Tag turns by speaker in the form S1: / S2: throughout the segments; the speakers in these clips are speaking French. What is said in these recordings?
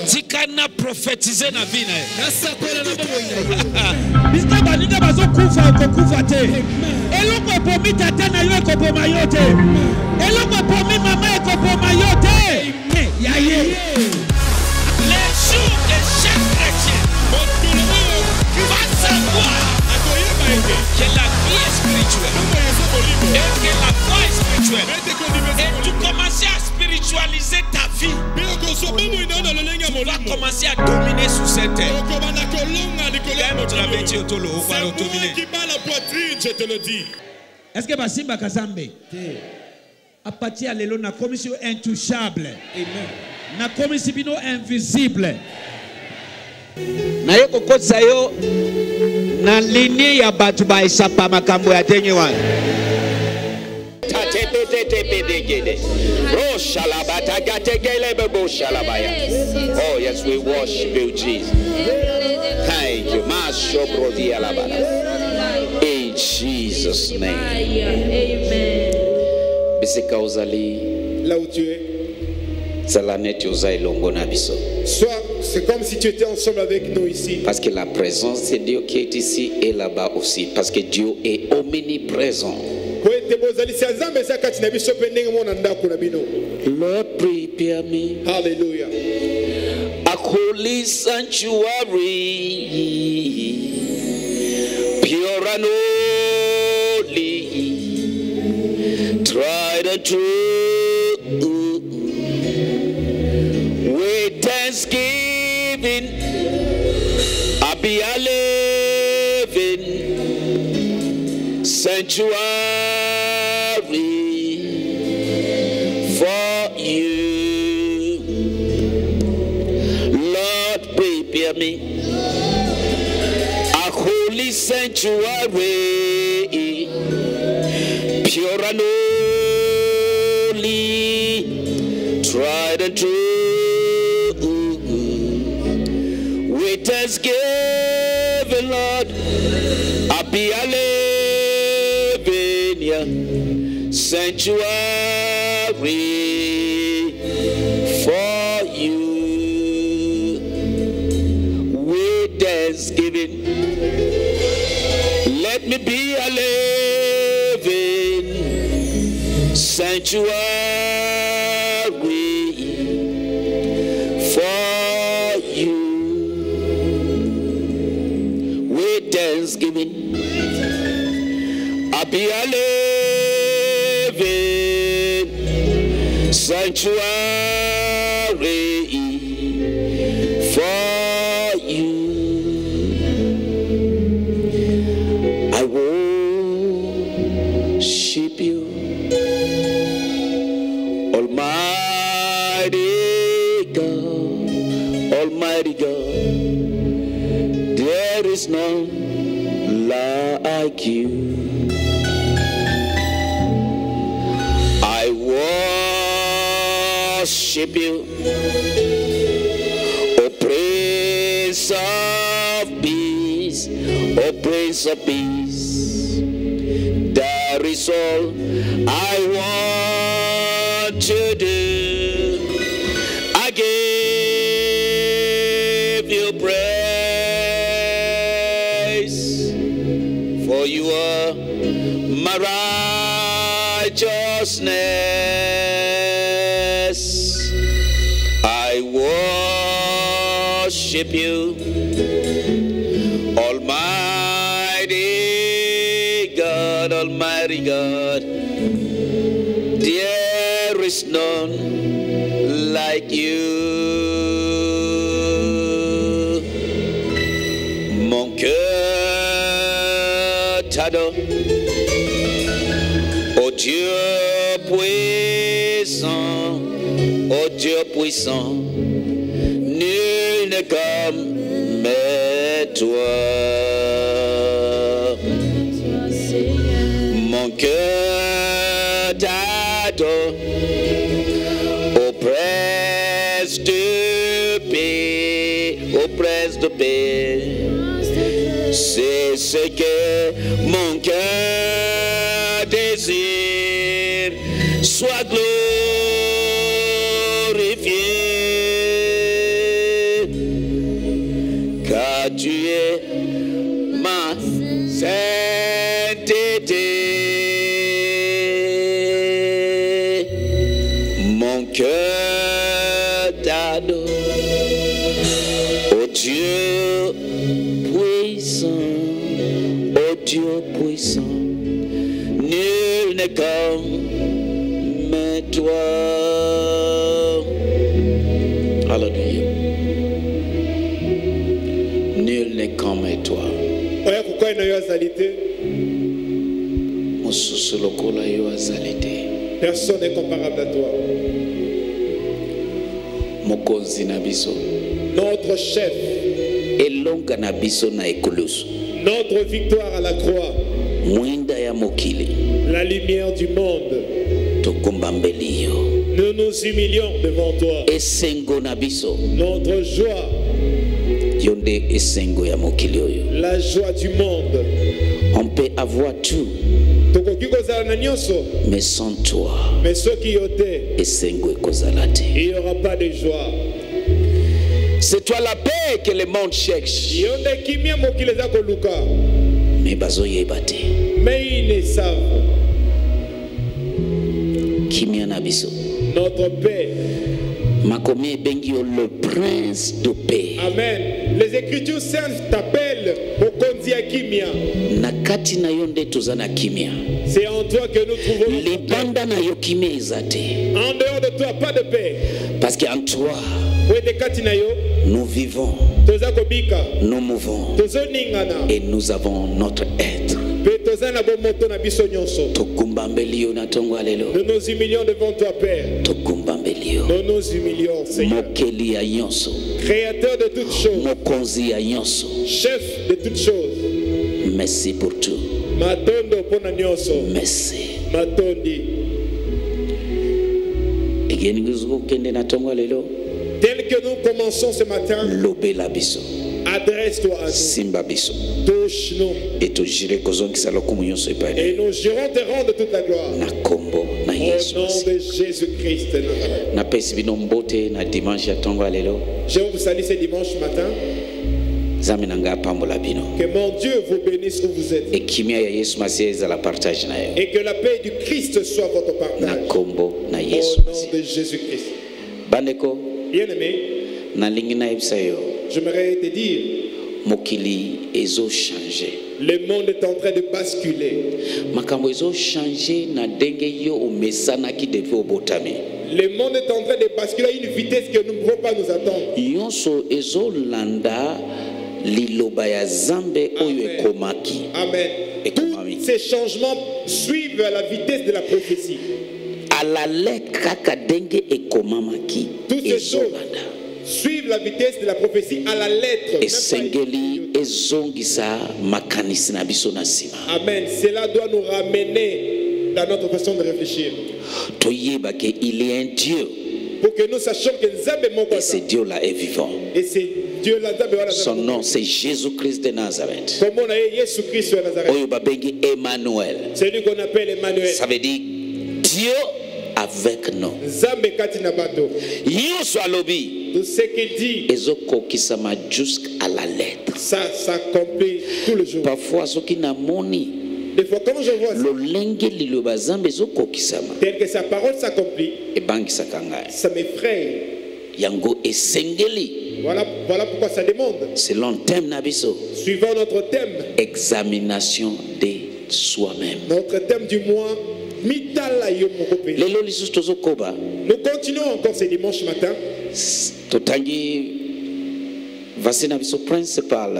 S1: Tikana prophétiser na vie na ye.
S2: Biska baninga bazo kufa ko kufa te. Eloko pomi tata na yo ko poma yo te. Eloko pomi mama ko poma yo te. Ya ye.
S1: Les jours de chaque chrétien va savoir que la vie est spirituelle et que la foi est spirituelle. Et tu commences à spiritualiser ta vie. Tu vas commencer à dominer sur cette terre.
S3: Je te le dis.
S2: Est-ce que Basimba Kazambe à partir de la commission intouchable, la commission invisible.
S4: Na yoko kosa yo na linie ya batu ba isapa makambo ya tenye wana.
S5: Oh yes, we worship you, Jesus. Thank you. In Jesus' name. Amen.
S3: Là où tu es, soit c'est comme si tu étais ensemble avec nous ici.
S5: Parce que la présence de Dieu qui est ici et là-bas aussi. Parce que Dieu est omniprésent. Lord, prepare me.
S3: Hallelujah.
S5: A holy sanctuary, pure and holy, tried and true, with thanksgiving, I be a living sanctuary for you. Lord, prepare me a holy sanctuary, pure and holy, tried and true, with thanksgiving, Lord, I be a living sanctuary for you. With thanksgiving, let me be a living sanctuary for you. With thanksgiving, I'll be a living sanctuary for you. I worship you, Almighty God, Almighty God. There is none like you. I worship you, O Prince of Peace, O Prince of Peace. That is all I want to do. I give you praise, for you are my righteousness. I worship you, Almighty God, Almighty God. There is none like you. Mon cœur t'adore, ô Dieu puissant, ô Dieu puissant, nul n'est comme toi. Mon cœur t'adore, ô prince de paix, ô prince de paix. C'est ce que mon cœur désire, soit glorifié. cœur t'adore. Oh Dieu puissant, oh Dieu puissant, nul n'est comme toi. Alléluia. Nul n'est comme toi.
S3: Oya pourquoi il y a azalité?
S5: Mosusu lokola yo azalité.
S3: Personne n'est comparable à toi.
S5: Mokonzi na biso.
S3: Notre chef.
S5: Elonga na biso na ekulusu.
S3: Notre victoire à la croix.
S5: Mwinda ya mokili.
S3: La lumière du monde.
S5: Tokumba mbeli yo.
S3: Nous nous humilions devant toi.
S5: Esengo na biso.
S3: Notre joie.
S5: Yonde esengo ya mokili oyo.
S3: La joie du monde.
S5: On peut avoir tout. Mais sans toi,
S3: mais ceux qui yote,
S5: esengo ekozala te.
S3: Il n'y aura pas de joie.
S5: C'est toi la paix que le monde cherche. Mais bazoyeba te.
S3: Mais ils ne savent.
S5: Kimia na biso.
S3: Notre paix.
S5: Makomi bengi le prince de paix.
S3: Amen. Les Écritures saintes t'appellent Mokonzi Kimia.
S5: Nakati na yonde tozana kimia.
S3: C'est en toi que nous trouvons notre
S5: libanda na yo kimia ezate.
S3: En dehors de toi, pas de paix.
S5: Parce qu'en toi, nous vivons, nous mouvons et nous avons notre être.
S3: Nous nous humilions devant toi, Père. Nous nous humilions, Seigneur. Créateur de toutes choses. Chef de toutes choses.
S5: Merci pour tout. Merci.
S3: Tel que nous commençons ce matin, adresse-toi à nous. Touche-nous. Et nous jurons te rendre toute la gloire. Au nom de Jésus-Christ. Je vous salue ce dimanche matin. Que mon Dieu vous bénisse où vous êtes. Et que la paix du Christ soit votre partage. Au nom de Jésus-Christ. Bien-aimé, j'aimerais te dire, le monde est en train de basculer. Le monde est en train de basculer à une vitesse que nous ne pouvons pas nous attendre. Amen. Tous ces changements suivent à la vitesse de la prophétie. Toutes ces choses suivent la vitesse de la prophétie à la lettre. Amen. Cela doit nous ramener dans notre façon de réfléchir.
S5: Il est un Dieu.
S3: Pour que nous sachions que
S5: et ce Dieu-là est vivant.
S3: Et c'est Dieu-là.
S5: Son nom, c'est Jésus-Christ de Nazareth.
S3: Emmanuel. C'est lui qu'on appelle Emmanuel.
S5: Ça veut dire Dieu avec nous.
S3: Tout ce qu'il dit,
S5: jusqu'à la lettre.
S3: Ça s'accomplit tout le jour.
S5: Parfois, ce qui n'a moni.
S3: Des fois, quand je vois ça, tel que sa parole s'accomplit, ça m'effraie. Voilà pourquoi ça demande.
S5: Selon thème nabiso.
S3: Suivant notre thème.
S5: Examination de soi-même.
S3: Notre thème du mois. Nous continuons encore ce dimanche matin.
S5: Voici nabiso principal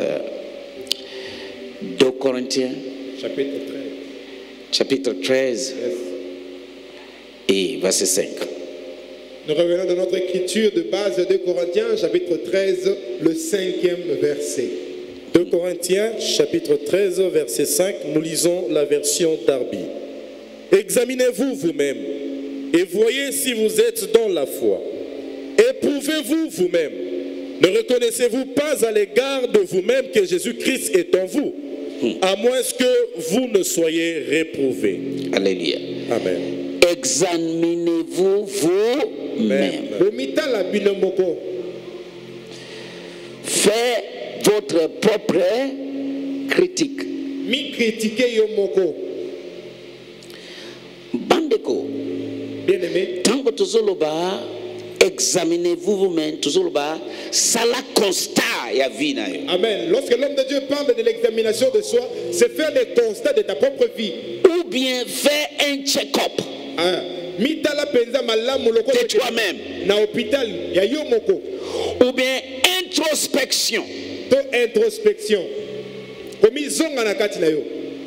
S5: 2 Corinthiens. Chapitre 13 et verset 5.
S3: Nous revenons dans notre écriture de base de 2 Corinthiens, chapitre 13, le 5e verset.
S6: 2 Corinthiens, chapitre 13, verset 5, nous lisons la version Darby. Examinez-vous vous-même et voyez si vous êtes dans la foi. Éprouvez-vous vous-même. Ne reconnaissez-vous pas à l'égard de vous-même que Jésus-Christ est en vous, à moins que vous ne soyez réprouvés.
S5: Alléluia.
S6: Amen.
S5: Examinez-vous vous-même. Faites votre propre critique.
S3: Mi critiquer yo moko.
S5: Bandeko.
S3: Bien-aimé.
S5: Tant Tango tozoloba, examinez-vous vous-même, tozoloba, sala constat ya vie na yo.
S6: Amen. Lorsque l'homme de Dieu parle de l'examination de soi, c'est faire le constat de ta propre vie.
S5: Ou bien faire un check-up
S6: de
S5: toi-même.
S6: Na hôpital, ya yo moko.
S5: Ou bien introspection.
S6: To introspection. Komi zonga na kati na yo.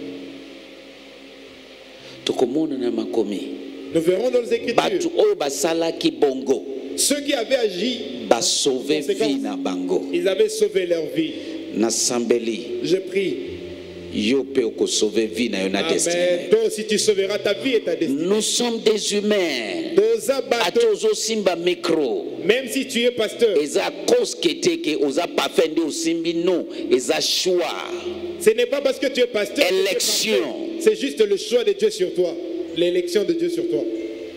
S5: Tokomona na makomi.
S6: Nous verrons dans les Écritures.
S5: Batu oyo basala ki bongo.
S6: Ceux qui avaient agi,
S5: ba sauver vie na bango.
S6: Ils avaient sauvé leur vie.
S5: Na sambeli.
S6: Je prie.
S5: Yo pe oko sauver vie na yo na destinée.
S6: Toi aussi tu sauveras ta vie et ta destinée.
S5: Nous sommes des humains. Atozo simba micro.
S6: Même si tu es pasteur.
S5: Eza cause qui était que oza pas fait de simbi non. Eza choix.
S6: Ce n'est pas parce que tu es pasteur.
S5: Élection.
S6: C'est juste le choix de Dieu sur toi. L'élection de Dieu sur toi.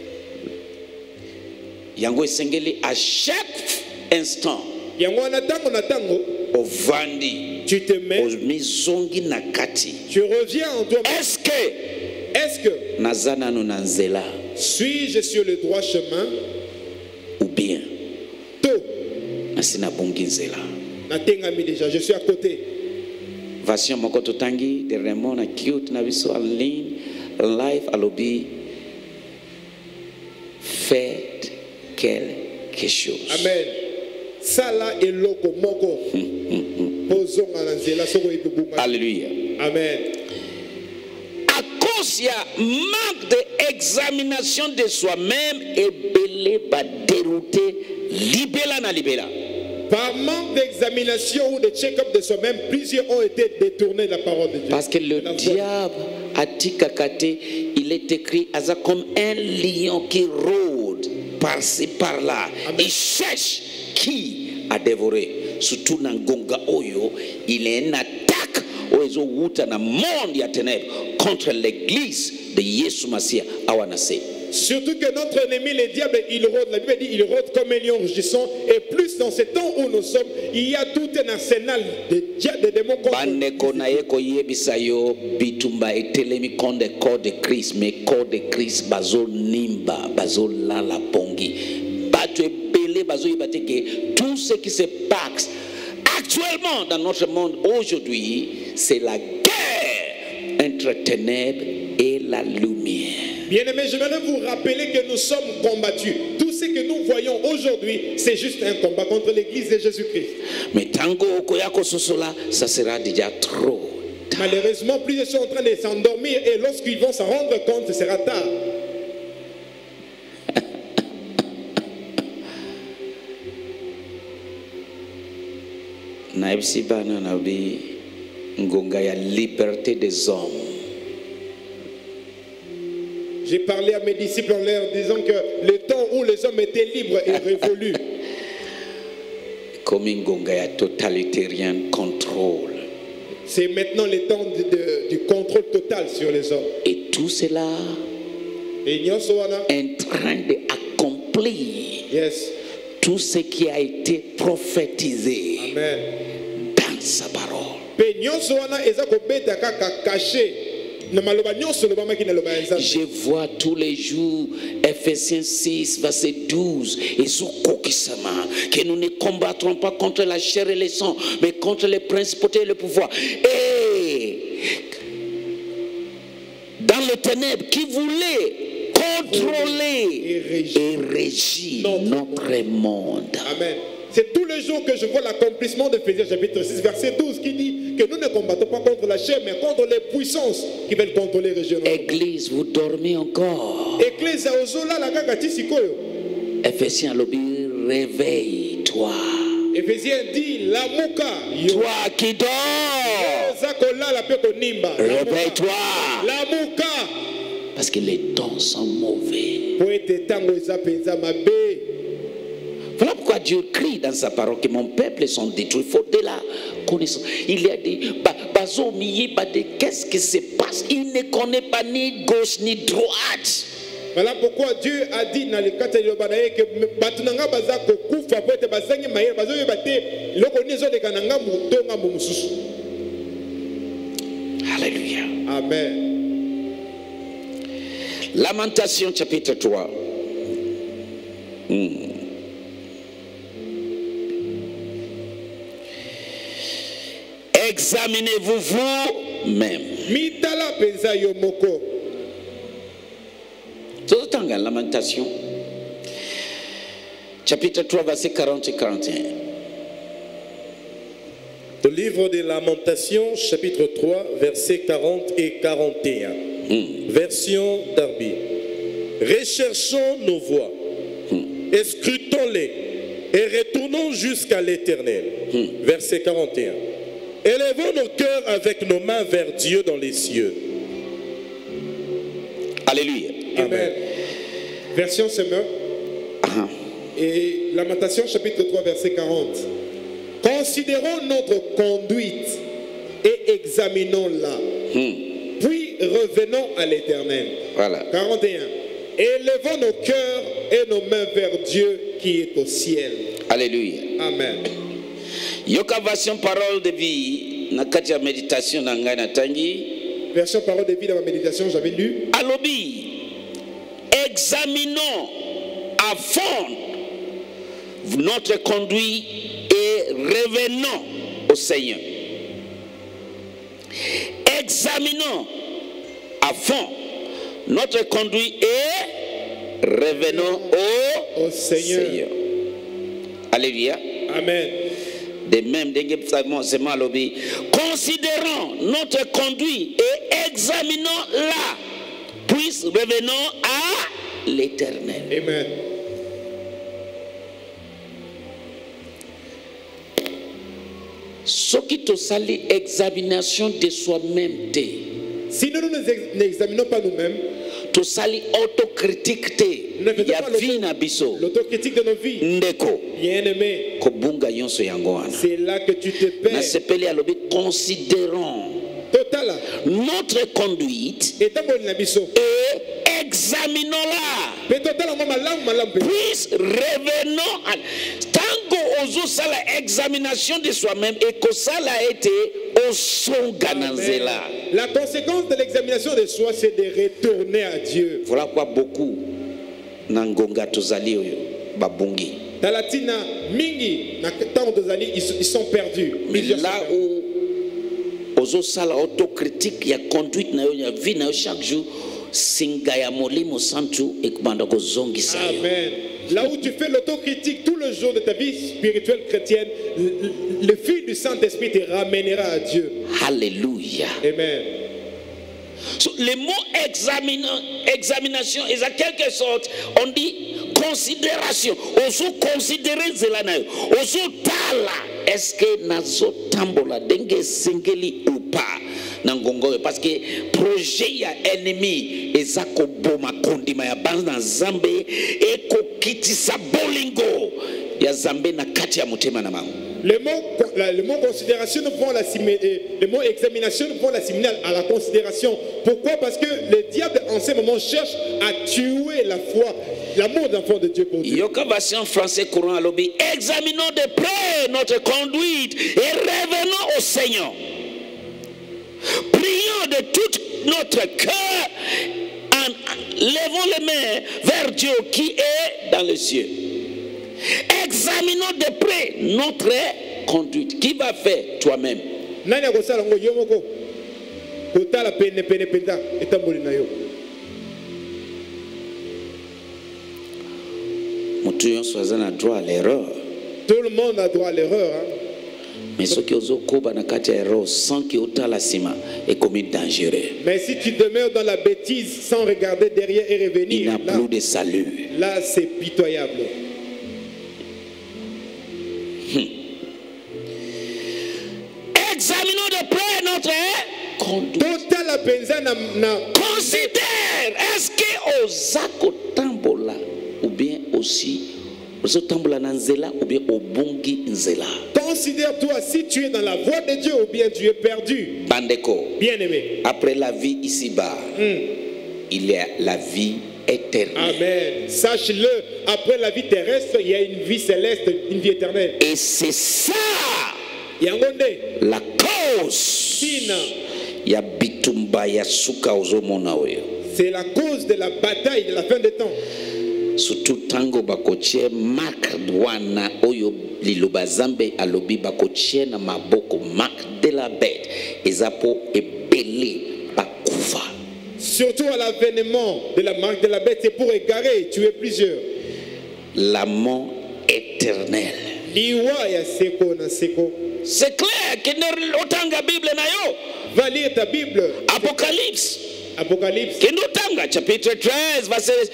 S5: Yango esengeli à chaque instant.
S6: Yango natango.
S5: Ovandi.
S6: Tu te mets.
S5: Mizongi nakati.
S6: Tu reviens en toi.
S5: Est-ce que nazana no nanzela?
S6: Suis-je sur le droit chemin?
S5: Ou bien
S6: to
S5: nasina bonginzela.
S6: Natengami déjà, je suis à côté.
S5: Version mokoto tangi de Raymond na cute na biso en ligne live alobi faites quelque chose.
S6: Amen. Sala eloko moko.
S5: Alléluia.
S6: Amen.
S5: À cause ya manque d'examination de soi-même et belé va dérouter libéla na libéla.
S6: Par manque d'examination ou de check-up de soi-même, plusieurs ont été détournés de la parole de Dieu.
S5: Parce que le diable a dit kakate, il est écrit comme un lion qui rôde par-ci par-là. Il cherche qui a dévoré. Surtout dans Gonga Oyo, il est une attaque aux wuta na monde ya ténèbres contre l'église de Yesu Masia awanase.
S6: Surtout que notre ennemi, le diable, il rôde. La Bible dit, il rôde comme un lion rugissant. Et plus dans ce temps où nous sommes, il y a tout un arsenal de démons contre nous.
S5: Bandeko na yeko yebisa yo bitumba etelemi contre le corps de Christ, mais corps de Christ bazo nimba, bazo lala pongi. Batu ebele bazo yibate que tout ce qui se passe actuellement dans notre monde aujourd'hui, c'est la guerre entre ténèbres et la lumière.
S6: Bien-aimés, j'aimerais vous rappeler que nous sommes combattus. Tout ce que nous voyons aujourd'hui, c'est juste un combat contre l'église de Jésus-Christ.
S5: Mais tango koyako sosola, ça sera déjà trop.
S6: Malheureusement, plusieurs sont en train de s'endormir et lorsqu'ils vont s'en rendre compte, ce sera tard.
S5: Naibsi bana nabi ngonga ya liberté des hommes.
S6: J'ai parlé à mes disciples en leur disant que le temps où les hommes étaient libres est révolu.
S5: Comme ngonga ya totalitarian contrôle.
S6: C'est maintenant le temps du contrôle total sur les hommes.
S5: Et tout cela est en train d'accomplir tout ce qui a été prophétisé.
S6: Amen.
S5: Dans sa parole. Je vois tous les jours Ephésiens 6 verset 12 et que nous ne combattrons pas contre la chair et le sang, mais contre les principautés et le pouvoir. Et dans les ténèbres qui voulaient contrôler et régir notre monde.
S6: Amen. C'est tous les jours que je vois l'accomplissement d'Éphésiens chapitre 6 verset 12 qui dit que nous ne combattons pas contre la chair mais contre les puissances qui veulent contrôler les régions.
S5: Église, vous dormez encore.
S6: Église ozola la kaka sikoyo.
S5: Ephésiens lobby, réveille-toi.
S6: Ephésiens dit la muka.
S5: Toi qui dors. Réveille-toi.
S6: La muka.
S5: Parce que les temps sont mauvais. Voilà pourquoi Dieu crie dans sa parole que mon peuple sont détruits. Il faut de la connaissance. Il y a des qu'est-ce qui se passe? Il ne connaît pas ni gauche ni droite.
S6: Voilà pourquoi Dieu a dit dans le cas de l'Obanaï que Batunanga Bazako Koufa peut être Bazangi Maïr Bazoé Baté, l'Okonizo de Kananga Moutonga Moussus.
S5: Alléluia.
S6: Amen.
S5: Lamentation chapitre 3. Examinez-vous vous-même.
S6: Mitala penza yomoko.
S5: Tozotanga Lamentation, chapitre 3, verset 40 et 41.
S6: Le livre des Lamentations, chapitre 3, versets 40 et 41. Version Darby. Recherchons nos voies, scrutons-les et retournons jusqu'à l'Éternel. Verset 41. Élevons nos cœurs avec nos mains vers Dieu dans les cieux.
S5: Alléluia.
S6: Amen. Version Semeur. Et Lamentation, chapitre 3, verset 40. Considérons notre conduite et examinons-la. Puis revenons à l'Éternel.
S5: Voilà.
S6: 41. Élevons nos cœurs et nos mains vers Dieu qui est au ciel.
S5: Alléluia.
S6: Amen.
S5: Yoka version parole de vie, na kati ya méditation na ngai na tangi.
S6: Version parole de vie dans ma méditation, j'avais lu.
S5: Alobi, examinons à fond notre conduite et revenons au Seigneur. Examinons à fond notre conduite et revenons au Seigneur. Alléluia.
S6: Amen.
S5: De même, considérons notre conduite et examinons-la, puis revenons à l'Éternel.
S6: Amen.
S5: Ce qui te sali examination de soi-même.
S6: Si nous n'examinons pas nous-mêmes,
S5: to sali autocritique te ya vie na biso,
S6: l'autocritique de nos vies,
S5: ndeko
S6: bien-aimé,
S5: kobunga yonso yango wana.
S6: c'est là que tu te perds.
S5: Na sepeli alobi considérons
S6: Total.
S5: notre conduite
S6: Et
S5: examinons-la, puis revenons à tango ozo sala examination de soi-même et que ça a été au son ganazela.
S6: La conséquence de l'examination de soi, c'est de retourner à Dieu.
S5: Voilà quoi beaucoup nangonga tozali oyo babungi.
S6: Talatina mingi na tango tozali ils sont perdus.
S5: Mais là où ozo sala autocritique ya conduite na yo ya vie na yo chaque jour singa ya molimo santu ekubanda kozongisa yo.
S6: Amen. Là où tu fais l'autocritique tout le jour de ta vie spirituelle chrétienne, le fil du Saint-Esprit te ramènera à Dieu.
S5: Alléluia.
S6: Amen.
S5: So, le mot examination est en quelque sorte, on dit considération. Oso considérer zelana yo. Oso tala. Est-ce que nazo tambola denge singeli ou pas? Parce que projet ya ennemi ezako boma kondima ya banza zambe eko kitisa bolingo ya zambe na kati ya mutema na mangu.
S6: Le mot considération, nous pouvons le mot examination, nous pouvons l'assimiler à la considération. Pourquoi? Parce que le diable en ce moment cherche à tuer la foi, l'amour d'enfant de Dieu pour Dieu.
S5: Yoka version français courant à lobby. Examinons de près notre conduite et revenons au Seigneur. Prions de tout notre cœur en levant les mains vers Dieu qui est dans les cieux. Examinons de près notre conduite. Qui va faire toi-même?
S6: Tout le monde a droit à l'erreur.
S5: Mais ce qui sans que est dangereux.
S6: Mais si tu demeures dans la bêtise sans regarder derrière et revenir,
S5: il n'y a plus de salut.
S6: Là, c'est pitoyable.
S5: Examinons de près notre conduite. Considère, est-ce que Ozako tambola ou bien aussi tambola nanzela ou bien obungi nzela.
S6: Considère-toi si tu es dans la voie de Dieu ou bien tu es perdu.
S5: Bandeko.
S6: Bien-aimé.
S5: Après la vie ici-bas, il y a la vie éternelle.
S6: Amen. Sache-le, après la vie terrestre, il y a une vie céleste, une vie éternelle.
S5: Et c'est ça la cause. Ya bitumba ya suka ozomona oyo.
S6: C'est la cause de la bataille de la fin des temps.
S5: surtout tango bakotie marque wana oyo liloba zambe alobi bakotie na maboko marque de la bête ezapo ebele bakufa.
S6: Surtout à l'avènement de la marque de la bête, c'est pour égarer et tuer plusieurs.
S5: La mort éternelle. C'est clair que l'otanga Bible na yo.
S6: Va lire ta Bible.
S5: Apocalypse.
S6: Apocalypse.
S5: Kendotanga chapitre 13 verset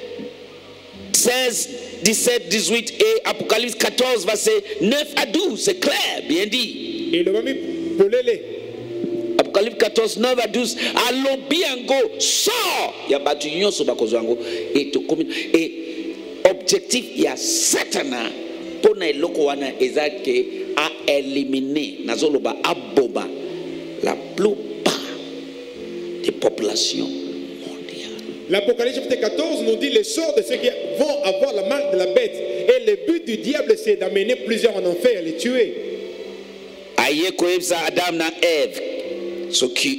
S5: 16, 17, 18 et Apocalypse 14 verset 9 à 12. C'est clair, bien dit.
S6: Et le mami polele.
S5: Apocalypse 14, 9 à 12. Alobiango sort. Ya batu nyonso bakozwango et objectif ya Satana pona eloko wana ezake a éliminer nazoloba aboma la plupart des populations mondiales.
S6: L'Apocalypse chapitre 14 nous dit les sorts de ceux qui vont avoir la marque de la bête. Et le but du diable c'est d'amener plusieurs en enfer, les tuer.
S5: Aye koebsa Adam na Ève soki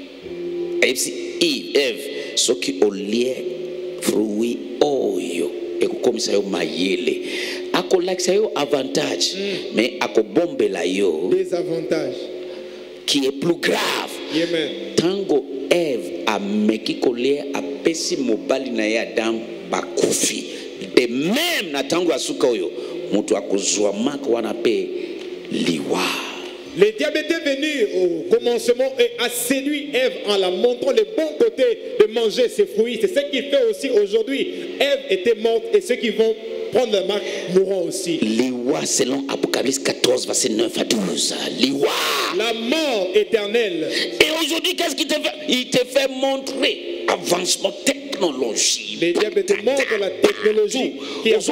S5: Ève soki olie fruit oyo ekokomisa yo mayele akolakisa yo avantage mais akobombela yo
S6: des avantages
S5: qui est plus grave.
S6: Amen.
S5: Tango Ève ameki kolia apesi mobali na ya Adam bakufi de même na tango asuka oyo mutu akozwa maka wana pe liwa.
S6: Le diable était venu au commencement et a séduit Ève en la montrant le bon côté de manger ses fruits. C'est ce qu'il fait aussi aujourd'hui. Ève était morte et ceux qui vont prendre la marque mourront aussi.
S5: Liwa selon Apocalypse 14 verset 9 à 12. Liwa.
S6: La mort éternelle.
S5: Et aujourd'hui qu'est-ce qu'il te fait? Il te fait montrer avancement technologie.
S6: Le diable te montre la technologie qui avance.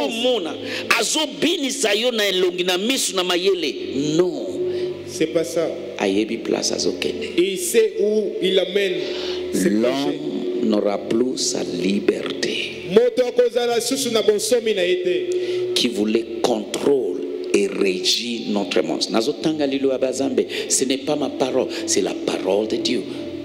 S5: Non.
S6: C'est pas ça.
S5: Il
S6: sait où il amène.
S5: L'homme n'aura plus sa liberté. Qui voulait contrôler et régir notre monde. Ce n'est pas ma parole, c'est la parole de Dieu.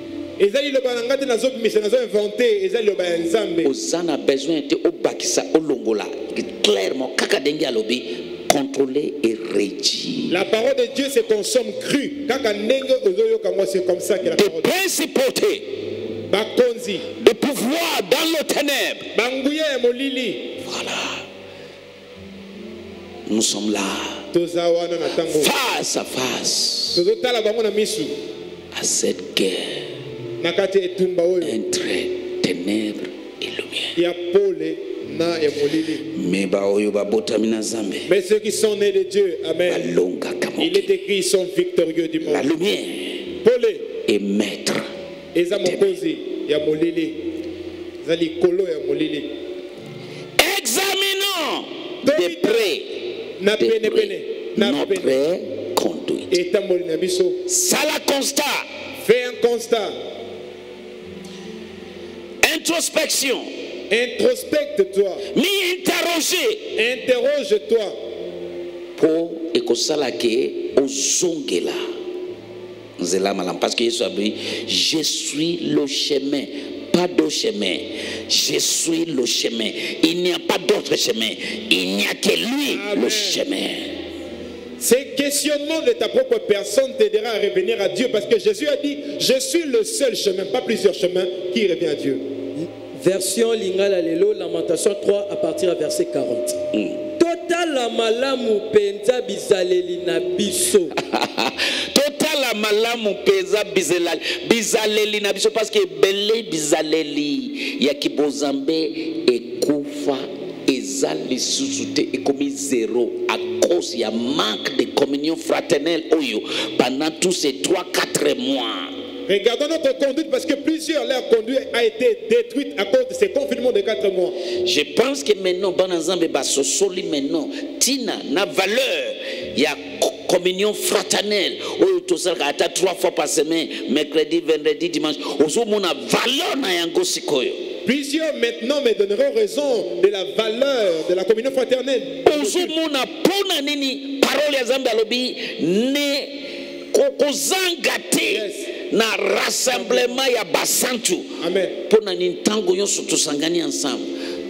S5: Osana besoin de obakisa olongola clairement kakadenge alobi contrôler et régir.
S6: La parole de Dieu c'est qu'on somme cru. C'est comme ça que la parole.
S5: De principauté, de pouvoir dans le ténèbre. Voilà. Nous sommes là. Face à face. À cette guerre. Entre ténèbres et lumière.
S6: Mais ceux qui sont nés de Dieu, amen. Il est écrit, ils sont victorieux du monde.
S5: La lumière est maître. Examinons de près notre conduite. Ça la constat.
S6: Fais un constat.
S5: Introspection.
S6: Introspecte-toi. Interroge-toi.
S5: Pour ekosalake ozongela. Nzela malam parce que Jésus a dit je suis le chemin, pas d'autre chemin. Je suis le chemin. Il n'y a pas d'autre chemin. Il n'y a que lui. Amen. Le chemin.
S6: Ces questionnements de ta propre personne t'aidera à revenir à Dieu parce que Jésus a dit je suis le seul chemin, pas plusieurs chemins qui revient à Dieu.
S7: Version Lingala Lelo, Lamentation 3 à partir du verset 40. Total la malamu penza bizaleli na biso.
S5: Total la malamu penza bizaleli na biso parce que belé bizaleli ya kibozambe ekufa ezali susute ekomi zéro à cause ya manque de communion fraternelle oyo pendant tous ces 3-4 mois.
S6: Regardons notre conduite parce que plusieurs leur conduite a été détruite à cause de ces confinements de 4 mois.
S5: Je pense que maintenant, Banazambe Basosoli maintenant, Tina, na valeur, il y a communion fraternelle. Où tout ça, 3 fois par semaine, mercredi, vendredi, dimanche. Ozo mona valeur na yango sikoyo.
S6: Plusieurs maintenant me donneront raison de la valeur de la communion fraternelle.
S5: Ozo mona pona nini parole ya Zambe alobi ne kokozangate. Yes. Na rassemblement ya basantu.
S6: Amen.
S5: Pona nintango yonso tosangani ensemble.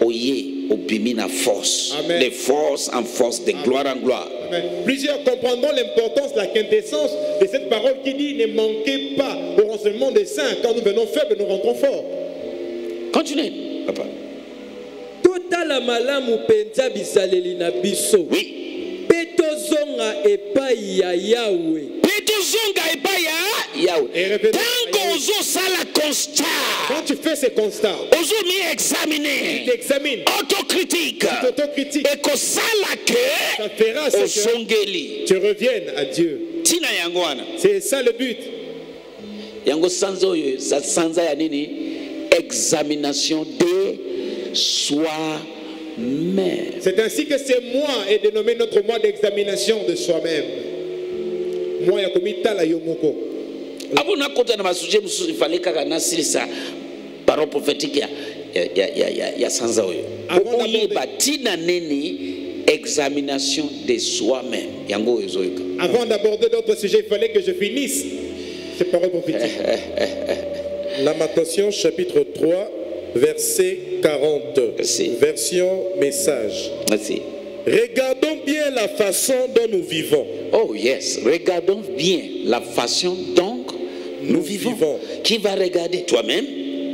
S5: oye obimina force.
S6: Amen.
S5: De force en force, de gloire en gloire.
S6: Amen. Plusieurs comprendront l'importance, la quintessence de cette parole qui dit ne manquez pas au renseignement des saints. Quand nous venons faibles, nous rentrons forts.
S5: Continuez, papa.
S7: Totala malamu penza bisaleli na biso.
S5: Oui.
S7: Petozonga epai ya Yahweh.
S5: Petozonga epai ya Yahweh. Tango ozo sala constat.
S6: Quand tu fais ces constats,
S5: ozo mi examiner.
S6: tu t'examines.
S5: Autocritique.
S6: Tu t'autocritiques.
S5: Et que sala que
S6: Ça fera ce
S5: osongeli.
S6: que tu reviennes à Dieu.
S5: Tina yangoana.
S6: C'est ça le but.
S5: Yango sanzo yo sa sanza ya nini? Examination de soi-même.
S6: C'est ainsi que ce mois est dénommé notre mois d'examination de soi-même. Moi ya komita la yomoko.
S5: Avant na kota na masuje musu il kaka na silisa parole prophétique ya sanza oyo. Oye batina nini examination de soi-même. Yango ezoyika.
S6: Avant d'aborder d'autres sujets, il fallait que je finisse ces paroles prophétiques. Lamentation chapitre 3 verset 40.
S5: Merci.
S6: Version message.
S5: Merci.
S6: Regardons bien la façon dont nous vivons.
S5: Oh yes, regardons bien la façon dont nous vivons. Qui va regarder toi-même?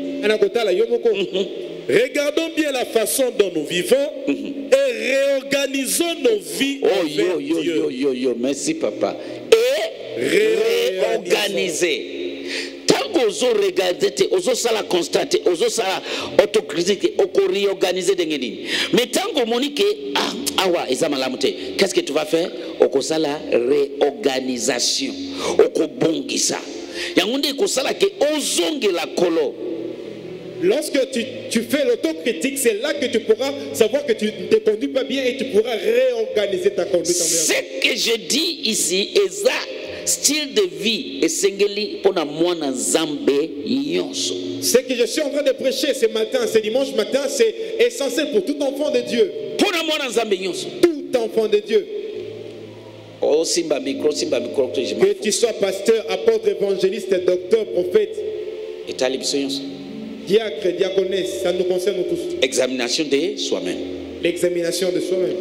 S6: Regardons bien la façon dont nous vivons et réorganisons nos vies.
S5: Oh yo, merci papa. Et réorganiser. Tant qu'oso regarder, oso sala constater, oso sala autocritique, oko réorganiser dengeni. Mais tant qu'on monique, awa ezamalamute. Qu'est-ce que tu vas faire? Oko sala réorganisation. Oko bongisa. Yangonde ko sala ke ozonge la kolo.
S6: Lorsque tu fais l'autocritique, c'est là que tu pourras savoir que tu ne te conduis pas bien et tu pourras réorganiser ta conduite.
S5: Ce que je dis ici est ça, style de vie et sengeli pour moi na zambe yonso.
S6: Ce que je suis en train de prêcher ce matin, ce dimanche matin, c'est essentiel pour tout enfant de Dieu.
S5: Pour moi na zambe yonso.
S6: Tout enfant de Dieu.
S5: Oh simba micro que je
S6: que tu sois pasteur, apôtre, évangéliste, docteur, prophète.
S5: Et talib yonso.
S6: Diacre, diaconesse, ça nous concerne tous.
S5: Examination de soi-même.
S6: L'examination de soi-même.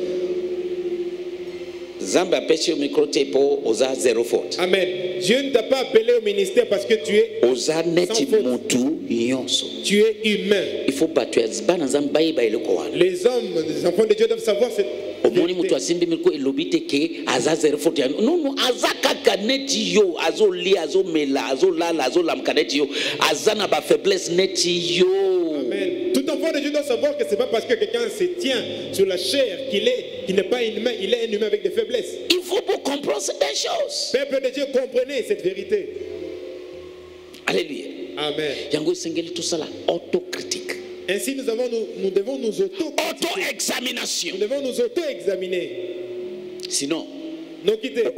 S5: Zamba pêche au micro pour osa zéro faute.
S6: Amen. Dieu ne t'a pas appelé au ministère parce que tu es
S5: osa neti mutu yonso.
S6: Tu es humain.
S5: Il faut battre zba na zamba iba ile ko wana.
S6: Les hommes, les enfants de Dieu doivent savoir cette
S5: omoni mutu asimbi miko elobite ke aza zéro faute. Non, azaka neti yo, azoli, azomela, azolala, azolamka neti yo, azana ba faiblesse neti yo.
S6: Amen. Tout enfant de Dieu doit savoir que c'est pas parce que quelqu'un se tient sur la chair qu'il n'est pas un humain, il est un humain avec des faiblesses.
S5: Il faut pour comprendre certaines choses.
S6: Peuple de Dieu, comprenez cette vérité.
S5: Alléluia.
S6: Amen.
S5: Yango sengeli tout ça là, autocritique.
S6: Ainsi nous devons nous
S5: auto-examination.
S6: Nous devons nous auto-examiner.
S5: Sinon,
S6: vous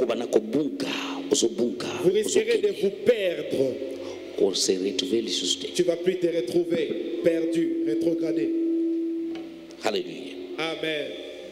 S6: risquerez de vous perdre. Tu ne vas plus te retrouver perdu, rétrogradé.
S5: Alléluia.
S6: Amen.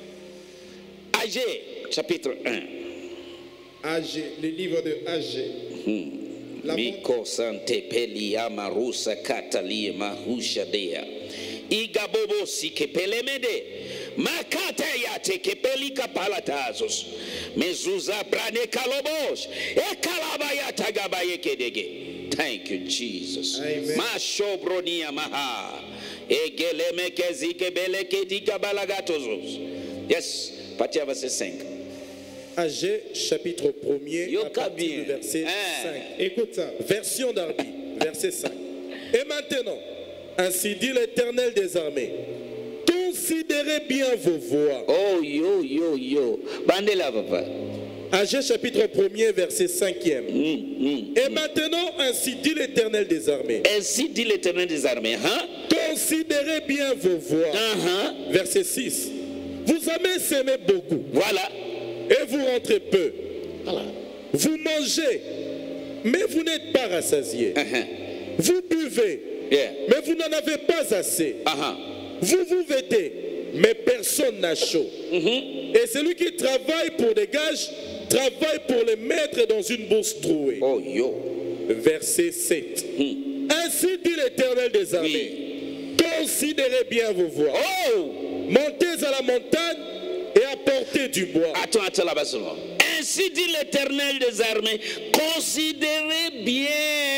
S5: Agé, chapitre 1.
S6: Agé, le livre de Agé.
S5: Miko sante pelia marusa katalie mahusha dea. Igabobo si kepelemede. Makata yate kepelika palatazos. Mezuza brane kalobos. Ekalaba yatagaba yekedege. Thank you, Jesus. Mashobronia maha. Egeleme kezike beleke dika balagatozos. Yes, partir verset 5.
S6: Agé, chapitre 1er, à partir du verset 5. Écoute ça. Version d'Arbi, verset 5. Et maintenant, ainsi dit l'Éternel des armées, considérez bien vos voies.
S5: Oh, yo. Bandela, papa.
S6: Agé, chapitre 1er, verset 5e. Et maintenant, ainsi dit l'Éternel des armées.
S5: Ainsi dit l'Éternel des armées.
S6: Considérez bien vos voies. Verset 6. Vous avez semé beaucoup.
S5: Voilà.
S6: Et vous rentrez peu.
S5: Voilà.
S6: Vous mangez, mais vous n'êtes pas rassasiés. Vous buvez, mais vous n'en avez pas assez. Vous vous vêtez, mais personne n'a chaud. Et celui qui travaille pour des gages, travaille pour les mettre dans une bourse trouée.
S5: Oh, yo.
S6: Verset 7. Ainsi dit l'Éternel des armées. considérez bien vos voies.
S5: Oh!
S6: Montez à la montagne et apportez du bois.
S5: Attends là-bas seulement. Ainsi dit l'Éternel des armées, considérez bien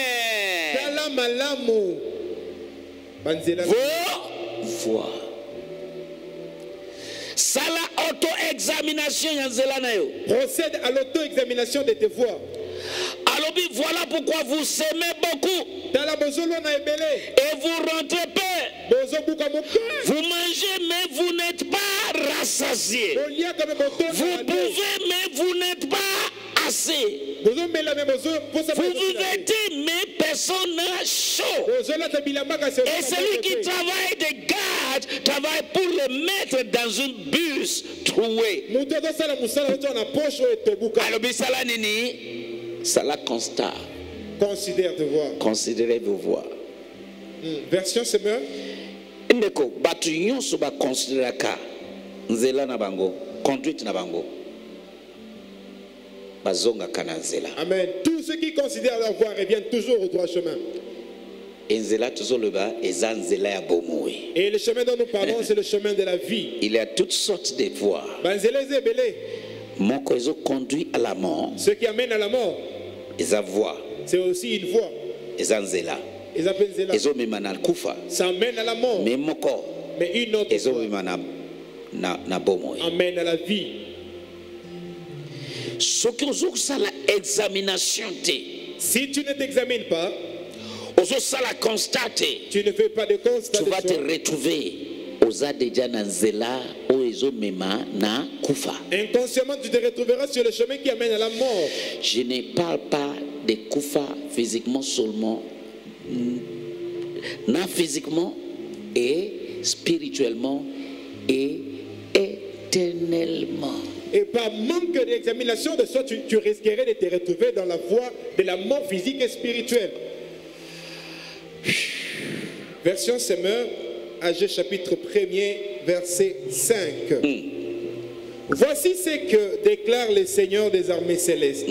S5: vos voies. Ça la auto-examination yanzela na yo.
S6: Procède à l'auto-examination de tes voies.
S5: Alors voilà pourquoi vous semez beaucoup et vous rentrez peu. Vous mangez mais vous n'êtes pas rassasiés. Vous buvez mais vous n'êtes pas assez. Vous vous vêtez mais personne n'a chaud. Et celui qui travaille de garde travaille pour le mettre dans une bus trouée. Alors bisala nini? Ça la constat.
S6: Considère tes voies.
S5: Considérez vos voies.
S6: Version semeur.
S5: Ndeko batu nyonso ba considéraka nzela na bango, conduite na bango. Bazonga kana nzela.
S6: Amen. Tous ceux qui considèrent leur voie reviennent toujours au droit chemin.
S5: Nzela toujours le bas eza nzela ya bomoi.
S6: Et le chemin dont nous parlons c'est le chemin de la vie.
S5: Il y a toutes sortes de voies.
S6: Banzela zebele.
S5: Moko ezo conduit à la mort.
S6: Ce qui amène à la mort.
S5: Eza voie.
S6: C'est aussi une voie.
S5: Eza nzela. Ezo mimana kufa.
S6: Ça amène à la mort.
S5: Mais moko.
S6: Mais une autre.
S5: Ezo mimana na bomoi.
S6: Amène à la vie.
S5: Ce que vous ça la examination te.
S6: Si tu ne t'examines pas,
S5: ça la constate.
S6: Tu ne fais pas de constat.
S5: Tu vas te retrouver oza déjà na nzela o ezo mema na kufa.
S6: Inconsciemment tu te retrouveras sur le chemin qui amène à la mort.
S5: Je ne parle pas de kufa physiquement seulement, non physiquement et spirituellement et éternellement.
S6: Et par manque d'examination de soi, tu risquerais de te retrouver dans la voie de la mort physique et spirituelle. Version Semeur, Agé chapitre 1er, verset 5. Voici ce que déclare le Seigneur des armées célestes.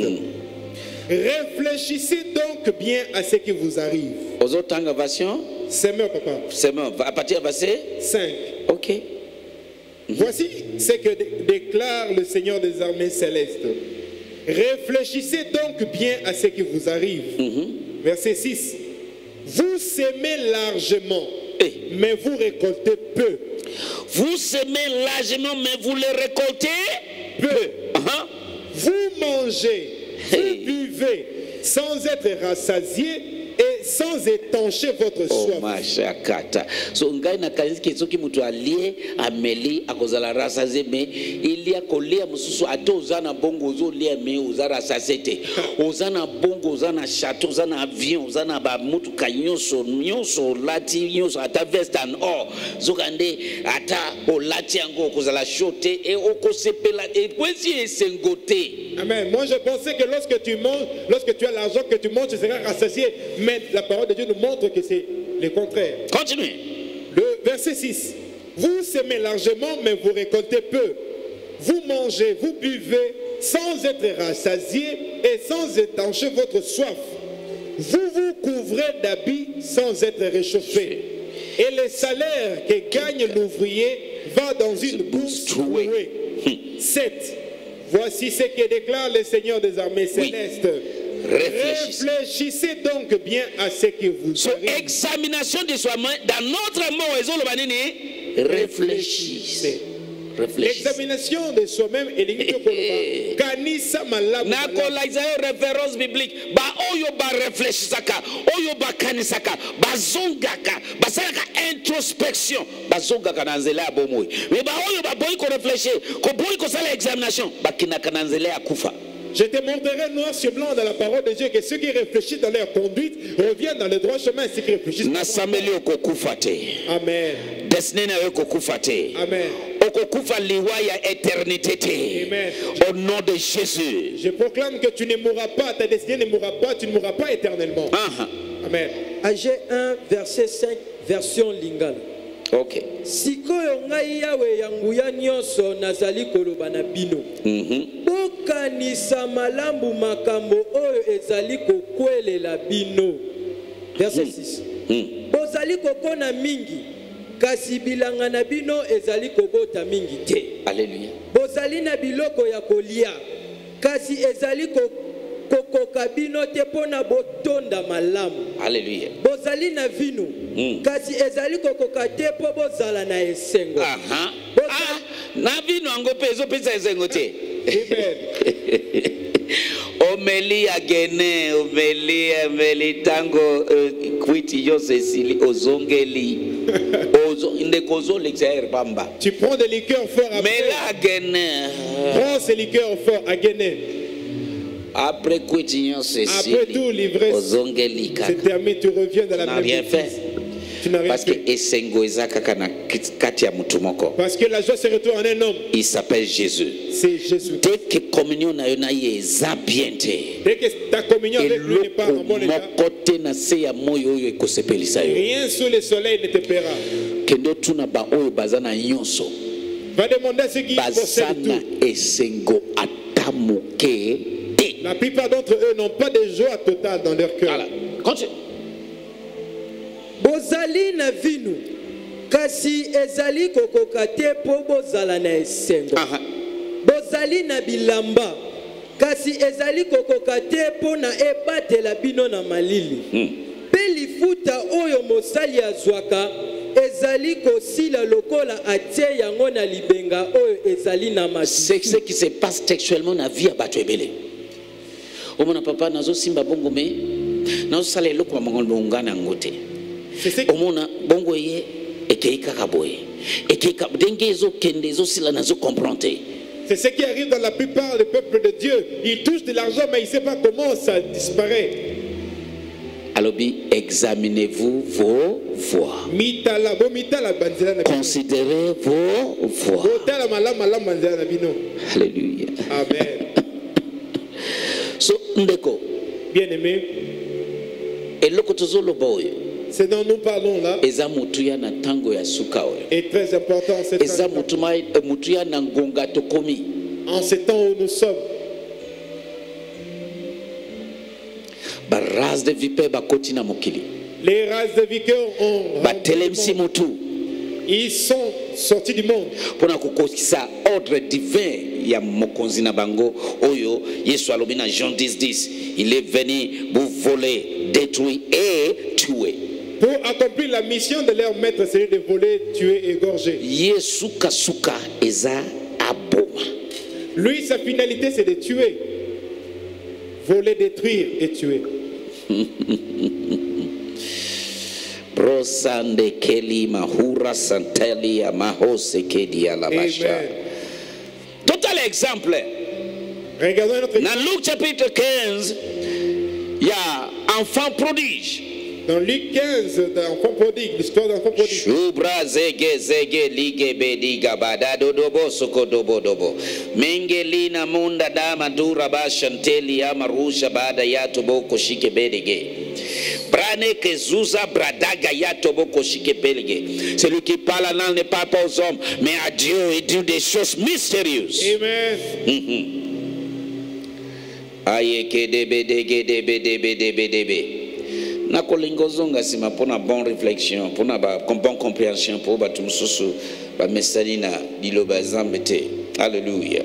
S6: Réfléchissez donc bien à ce qui vous arrive.
S5: Aux autres versions,
S6: Semeur, papa.
S5: Semeur, à partir du verset
S6: 5.
S5: Ok.
S6: Voici ce que déclare le Seigneur des armées célestes. Réfléchissez donc bien à ce qui vous arrive. Verset 6. Vous semez largement, mais vous récoltez peu.
S5: Vous semez largement, mais vous le récoltez peu.
S6: Vous mangez, vous buvez, sans être rassasiés et sans étancher votre soif.
S5: Mashakata. So ngai na kanisi kisoki mutu alie ameli akozala rasaze me ilia kolia mususu ate ozana bongo ozolia me ozara rasasete ozana bongo ozana château ozana avion ozana ba mutu kanyonso nyonso lati nyonso ata veste and or zokande ata olati yango kozala chote et okosepela et kwesi esengote.
S6: Amen. Moi je pensais que lorsque tu manges, lorsque tu as l'argent que tu manges, tu seras rassasié. Mais la parole de Dieu nous montre que c'est le contraire.
S5: Continuez.
S6: Le verset 6. Vous semez largement, mais vous récoltez peu. Vous mangez, vous buvez, sans être rassasiés et sans étancher votre soif. Vous vous couvrez d'habits sans être réchauffés. Et le salaire que gagne l'ouvrier va dans une bourse trouée. 7. Voici ce que déclare le Seigneur des armées célestes. Réfléchissez donc bien à ce que vous arrive.
S5: Examination de soi-même, dans notre mot, réfléchissez.
S6: L'examination de soi-même et kanisa malamu.
S5: Nakola isayo référence biblique. Ba oyo ba réfléchissaka, oyo ba kanisaka, ba zongaka, ba salaka introspection, ba zongaka na nzela ya bomoi. Mais ba oyo ba boyi ko réfléchir, ko boyi ko sala examination, ba kinaka na nzela ya kufa.
S6: Je te montrerai noir sur blanc dans la parole de Dieu que ceux qui réfléchissent dans leur conduite reviennent dans le droit chemin, ceux qui réfléchissent.
S5: Nasameli okokufate.
S6: Amen.
S5: Destinée na okokufate.
S6: Amen.
S5: Okokufa liwa ya éternité.
S6: Amen.
S5: Au nom de Jésus.
S6: Je proclame que tu ne mourras pas, ta destinée ne mourra pas, tu ne mourras pas éternellement. Amen.
S7: Agé 1, verset 5, version Lingala.
S5: Ok.
S7: Sikoyo ngai yawe yanguya nyonso nazali koloba na bino. Bokanisa malambu makambo oyo ezali kokwelela bino. Verset 6. Bozali kokona mingi kasi bilanga na bino ezali kobota mingi te.
S5: Alléluia.
S7: Bozali na biloko ya kolia kasi ezali kokoka bino te pona botonda malamu.
S5: Alléluia.
S7: Bozali na vino kasi ezali kokoka te po bozala na esengo.
S5: Aha. Na vino ango pezo pesa esengo te. Omeli agene, omeli tango kwiti yose sili ozongeli.
S6: Tu prends des liqueurs forts après. Prends ces liqueurs forts à Guéné.
S5: Après tout, l'ivresse
S6: se termine, tu reviens dans la même
S5: rien fait.
S6: Tu n'as rien
S5: Parce que
S6: Parce que la joie se retourne en un homme.
S5: Il s'appelle Jésus.
S6: C'est Jésus.
S5: Dès que communion n'a bien.
S6: Dès que ta communion avec lui n'est pas en bon état, rien sous le soleil ne te paiera. Va demander à ceux qui possèdent tout. La plupart d'entre eux n'ont pas de joie totale dans leur cœur.
S5: Continue.
S7: Bozali na vinu kasi ezali kokoka te po bozala na esengo. Bozali na bilamba kasi ezali kokoka te po na ebatela bino na malili. Pe lifuta oyo mosali azwaka ezali kosila lokola atie yango na libenga oyo ezali na mati.
S5: C'est ce qui se passe textuellement na vie abatu ebele. Omona papa nazo simba bongo me nazo sala eloko ba mongolo ngana ngote. Omona bongo ye ekeika kaboye. Ekeika dengezo kendezo sila nazo comprendre.
S6: C'est ce qui arrive dans la plupart des peuples de Dieu. Ils touchent de l'argent mais ils ne savent pas comment ça disparaît.
S5: Alors examinez-vous vos voies. Considérez vos voies. Alléluia.
S6: Amen.
S5: So ndeko.
S6: Bien-aimé. Ce dont nous parlons là est très important en cette en ce temps où nous sommes. Les races de vipères ils sont sortis du monde.
S5: Pour ordre divin ya mokonzi na bango oyo Yesu alobi na Jean 10:10 il est venu pour voler, détruire et tuer.
S6: Pour accomplir la mission de leur maître, c'est de voler, tuer et égorger.
S5: Yesu kasuka eza aboma.
S6: Lui sa finalité c'est de tuer, voler, détruire et tuer.
S5: Brosande keli mahura santeli amahose kedi alabasha. Total exemple.
S6: Regardons notre
S5: dans Luc chapitre 15, il y a enfant prodige.
S6: Dans Luc 15, d'enfant prodigue, l'histoire d'enfant prodigue.
S5: Shubra zege lige bediga badado dobo soko dobo. Mengelina munda dama dura bashanteli amarusha bada yato boko shike bedige. Brane que zuza bradaga yato boko shike bedige. Celui qui parle à l'âme ne parle pas aux hommes, mais à Dieu il dit des choses mystérieuses.
S6: Amen.
S5: Aye ke debe. Na kolingozonga sima pona bonne réflexion, pona ba bonne compréhension pour ba tumsusu ba mesalina diloba zambete. Alléluia.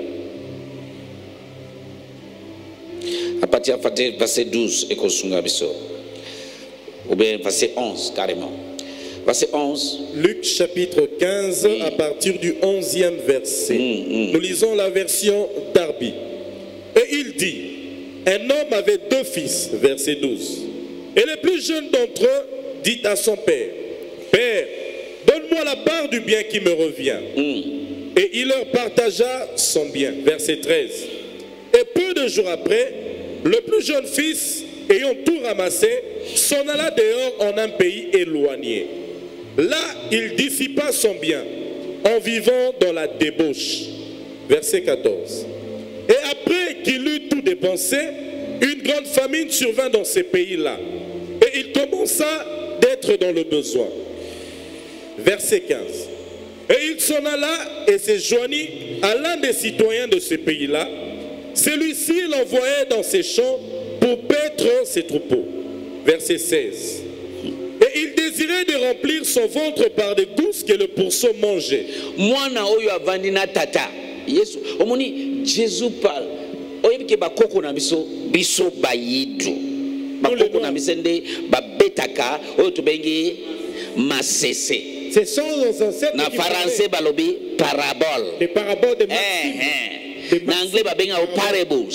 S5: À partir de verset 12 et kosunga biso. Ou bien verset 11 carrément. Verset 11.
S6: Luc chapitre 15 oui. À partir du 11e verset. Nous lisons la version Darby. Et il dit, un homme avait 2 fils, verset 12. Et le plus jeune d'entre eux dit à son père, Père, donne-moi la part du bien qui me revient. Et il leur partagea son bien. Verset 13. Et peu de jours après, le plus jeune fils, ayant tout ramassé, s'en alla dehors en un pays éloigné. Là, il dissipa son bien en vivant dans la débauche. Verset 14. Et après qu'il eut tout dépensé, une grande famine survint dans ces pays-là. Et il commença d'être dans le besoin. Verset 15. Et il s'en alla et se joignit à l'un des citoyens de ce pays-là. Celui-ci l'envoyait dans ses champs pour paître ses troupeaux. Verset 16. Et Et il désirait de remplir son ventre par des gousses que le pourceau mangeait.
S5: Mwana oyo avandi na tata. Yesu, omoni Jésus parle. Oyebike bakoko na biso bayidu. Bakoko na misende babetaka oyo tubengi masese.
S6: Ce sont nos ancêtres
S5: na français balobi parabole.
S6: Des paraboles de Maxime.
S5: Na anglais babenga o parables.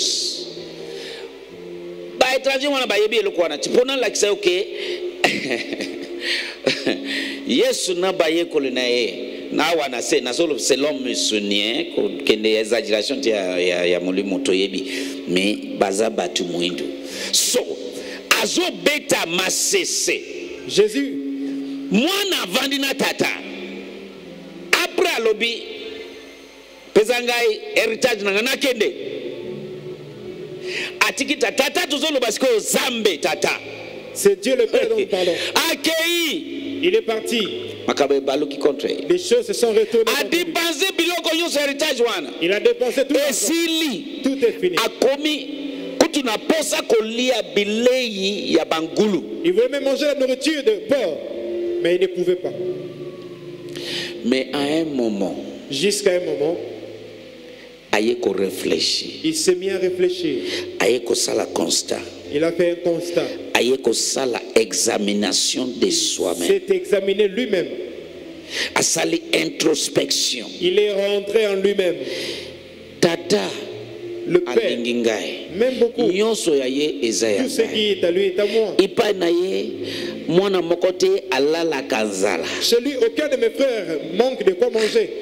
S5: Ba étranger wana bayebi eloko wana. Tipona lakisa yoke. Yesu na bayekole na ye. Na wana se na solo selon me souvenir ko kende exagération ya molimo toyebi. Mais baza batu muindu. So azo beta masese.
S6: Jésus
S5: mwana vandi na tata après alobi pezangai héritage nanga kende atiki tata tuzolo basiko zambe tata
S6: c'est Dieu le Père dont nous parlons.
S5: Akei
S6: il est parti.
S5: Makabe baluki contre.
S6: Les choses se sont retournées.
S5: A dépensé biloko yo héritage wana.
S6: Il a dépensé tout.
S5: Esili.
S6: Tout est fini.
S5: Akomi kutuna posa kolia bilei ya bangulu.
S6: Il voulait même manger la nourriture de porc. Mais il ne pouvait pas.
S5: Mais à un moment,
S6: jusqu'à un moment,
S5: il
S6: s'est mis à réfléchir. Il a fait un constat.
S5: Examination de soi-même.
S6: S'est examiné lui-même.
S5: Introspection.
S6: Il est rentré en lui-même.
S5: Tata.
S6: Le Père même beaucoup. Tout ce qui est à lui est à moi. Chez lui, aucun de mes frères manque de quoi manger.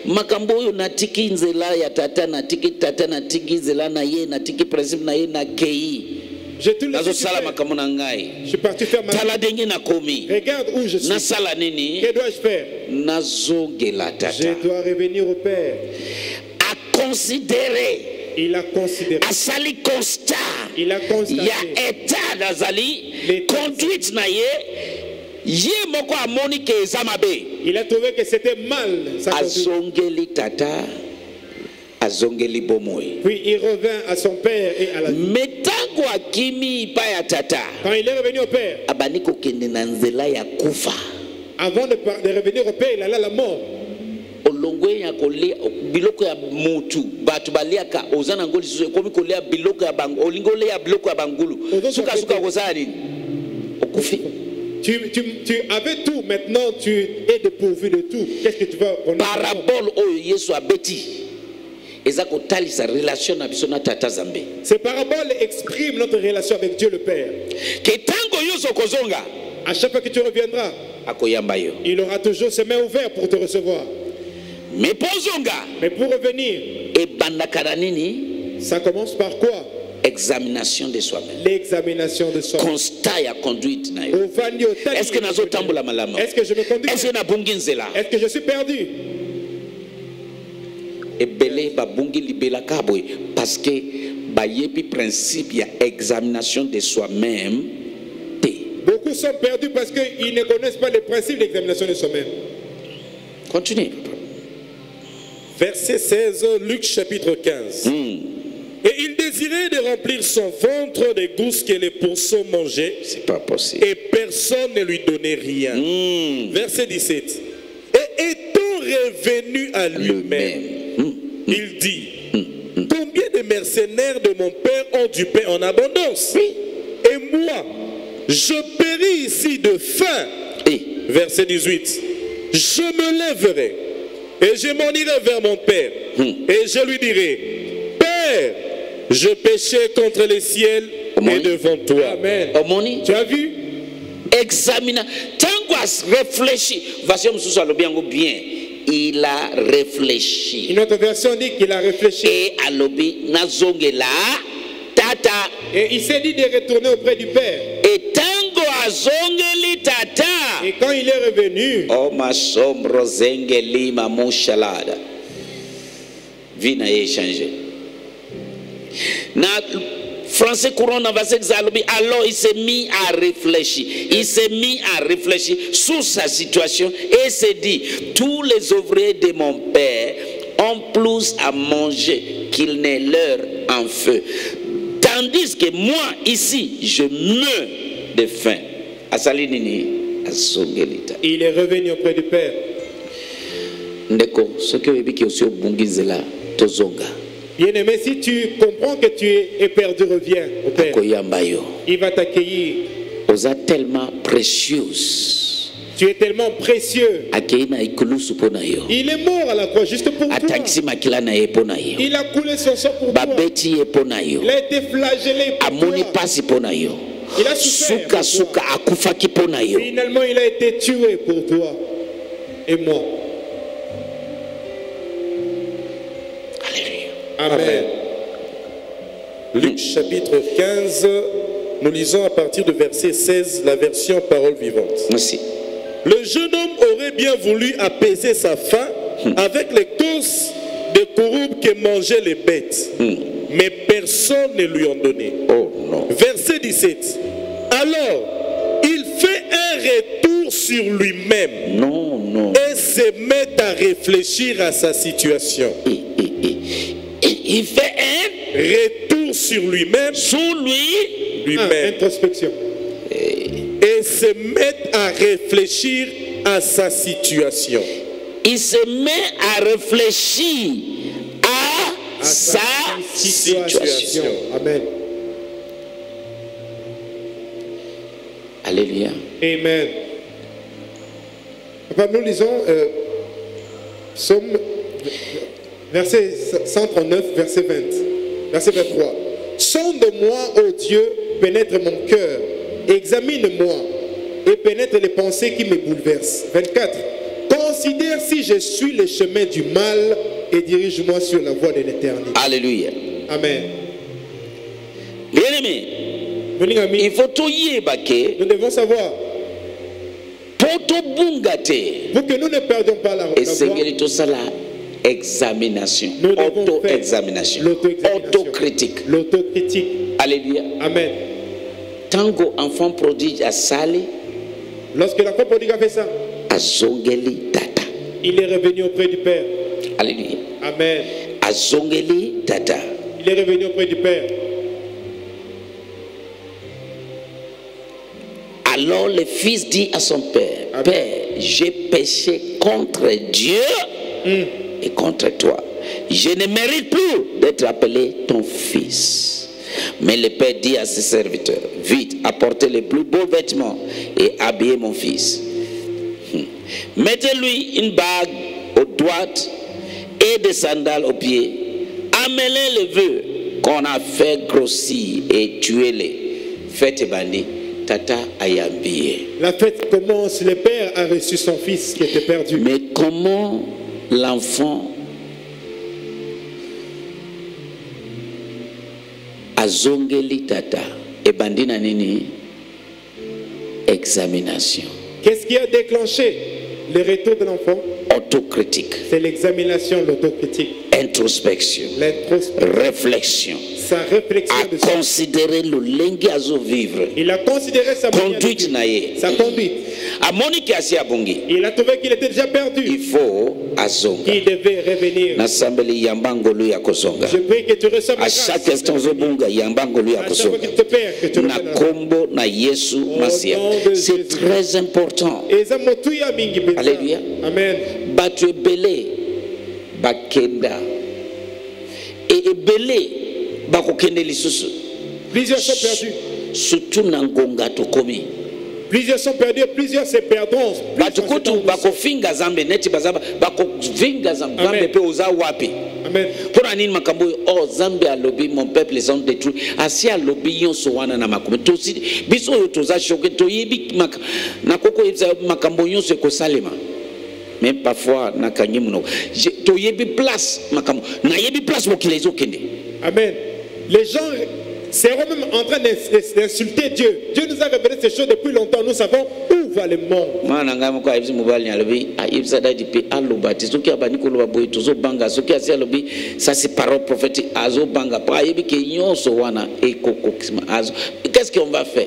S6: J'ai tout laissé faire. Je suis parti faire ma vie. Regarde où je suis. Que dois-je faire? Je dois revenir au Père.
S5: À considérer.
S6: Il a considéré.
S5: Asali constat.
S6: Il a constaté.
S5: Il y a état d'azali. Conduite na ye. Ye moko amoni ke zamabe.
S6: Il a trouvé que c'était mal.
S5: Azongeli tata. Azongeli bomoy.
S6: Puis il revint à son père et à la vie.
S5: Metango akimi pa ya tata.
S6: Quand il est revenu au père.
S5: Abaniko kende na nzela ya kufa.
S6: Avant de revenir au père, il allait à la mort.
S5: Olongwe ya kolia biloko ya mutu batu baliaka ozana ngoli so komi kolia biloko ya bango olingole ya biloko ya bangulu suka kozali okufi.
S6: Tu avais tout, maintenant tu es dépourvu de tout. Qu'est-ce que tu vas
S5: parabole oyo Yesu abeti ezako talisa relation na biso na tata zambe.
S6: Ces paraboles expriment notre relation avec Dieu le Père.
S5: Que tango yoso kozonga
S6: à chaque fois que tu reviendras
S5: akoyamba yo.
S6: Il aura toujours ses mains ouvertes pour te recevoir.
S5: Mais
S6: pour revenir, ça commence par quoi?
S5: Examination de soi-même.
S6: L'examination de soi-même.
S5: Constat ya conduite na yo. Est-ce que nazo tambola malama?
S6: Est-ce que je me conduis?
S5: Est-ce que na bungi nzela?
S6: Est-ce que je suis perdu?
S5: Ebele ba bungi libela kaboy parce que ba yebi principe ya examination de soi-même.
S6: Beaucoup sont perdus parce qu'ils ne connaissent pas le principe d'examination de soi-même.
S5: Continue.
S6: Verset 16, Luc chapitre 15. Et il désirait de remplir son ventre des gousses que les pourceaux mangeaient.
S5: C'est pas possible.
S6: Et personne ne lui donnait rien. Verset 17. Et étant revenu à lui-même, il dit, combien de mercenaires de mon père ont du pain en abondance? Et moi, je péris ici de faim. Verset 18. Je me lèverai et je m'en irai vers mon père. Et je lui dirai, Père, je péchais contre le ciel et devant toi.
S5: Amen.
S6: Tu as vu?
S5: Examina. Tanguas réfléchi. Bien. Il a réfléchi.
S6: Une autre version dit qu'il a réfléchi.
S5: Et alobi nazongela tata.
S6: Et il s'est dit de retourner auprès du Père.
S5: Et tango azongeli tata.
S6: Et quand il est revenu,
S5: oh ma sombro zengeli ma monshalada. Vie n'a échangé. Na français courant dans verset Zalobi, alors il s'est mis à réfléchir. Il s'est mis à réfléchir sur sa situation et s'est dit, tous les ouvriers de mon père ont plus à manger qu'il n'est l'heure en feu. Tandis que moi, ici, je meurs de faim. Asalinini.
S6: Il est revenu auprès du Père. Bien-aimé, si tu comprends que tu es perdu, reviens au Père. Il va t'accueillir.
S5: Tellement précieuse.
S6: Tu es tellement précieux. Il est mort à la croix juste pour toi. Il a coulé son sang pour toi. Il a été flagellé pour toi. Il a souffert pour toi. Finalement, il a été tué pour toi et moi. Amen. Luc chapitre 15, nous lisons à partir du verset 16, la version parole vivante.
S5: Merci.
S6: Le jeune homme aurait bien voulu apaiser sa faim avec les causes de couroubles que mangeaient les bêtes. Mais personne ne lui en donnait.
S5: Oh, non.
S6: Verset 17. Alors, il fait un retour sur lui-même.
S5: Non, non.
S6: Et se met à réfléchir à sa situation.
S5: Il fait un
S6: retour sur lui-même.
S5: Sur
S6: lui-même. Introspection. Et se met à réfléchir à sa situation.
S5: Il se met à réfléchir à sa situation.
S6: Amen.
S5: Alléluia.
S6: Amen. Nous lisons Psaume verset 139, verset 20. Verset 23. Sonde-moi, ô Dieu, pénètre mon cœur. Examine-moi et pénètre les pensées qui me bouleversent. 24. Considère si je suis le chemin du mal et dirige-moi sur la voie de l'éternité.
S5: Alléluia.
S6: Amen.
S5: Bien-aimé, il faut tout y ébaquer.
S6: Nous devons savoir.
S5: Pour
S6: que nous ne perdions pas la
S5: voie. Examination, auto-examination, autocritique.
S6: L'autocritique.
S5: Alléluia.
S6: Amen.
S5: Tango enfant prodige à Sali.
S6: Lorsque l'enfant prodigue a fait ça,
S5: Azongeli Tata.
S6: Il est revenu auprès du Père.
S5: Alléluia.
S6: Amen.
S5: Azongeli Tata.
S6: Il est revenu auprès du Père.
S5: Alors le fils dit à son père, Amen. Père, j'ai péché contre Dieu et contre toi. Je ne mérite plus d'être appelé ton fils. Mais le père dit à ses serviteurs, vite, apportez les plus beaux vêtements et habillez mon fils. Mettez-lui une bague aux doigts et des sandales aux pieds. Amenez les vœux qu'on a fait grossir et tuez-les. Faites bandit. Tata ayambie.
S6: La fête commence, le père a reçu son fils qui était perdu.
S5: Mais comment l'enfant azongeli tata et bandina nini examination.
S6: Qu'est-ce qui a déclenché le retour de l'enfant?
S5: Autocritique.
S6: C'est l'examination, l'autocritique.
S5: Introspection. Réflexion.
S6: Sa réflexion
S5: à considérer le lengue azo vivre.
S6: Il a considéré sa
S5: conduite naie.
S6: Sa conduite.
S5: A Monique asi abongi.
S6: Il a trouvé qu'il était déjà perdu.
S5: Il faut azonga.
S6: Il devait revenir.
S5: Nasambeli yambango lui akosonga.
S6: Je prie que tu reçoives
S5: à chaque instant zobunga yambango lui akosonga. Na kombo na Yesu Masia. C'est très important. Alléluia.
S6: Amen.
S5: Batu belé bakenda et belé bakokende lisusu.
S6: Plusieurs sont perdus.
S5: Surtout nangonga tokomi.
S6: Plusieurs sont perdus, plusieurs se perdront.
S5: Batukutu bakofinga zambe neti bazaba bakovinga zambe pe oza wapi.
S6: Amen.
S5: Pour anine makambo oh zambe alobi mon peuple les ont détruits. Asi alobi yonso wana na makambo. Tosi biso yo toza choqué to yebi na koko makambo yonso ko salema. Même parfois na kanyemuno. To yebi place makambo. Na yebi place mokilezo kende.
S6: Amen. Les gens seront même en train d'insulter Dieu. Dieu nous a révélé ces choses depuis longtemps. Nous savons où va le monde.
S5: Ça c'est parole prophétique. Qu'est-ce qu'on va faire?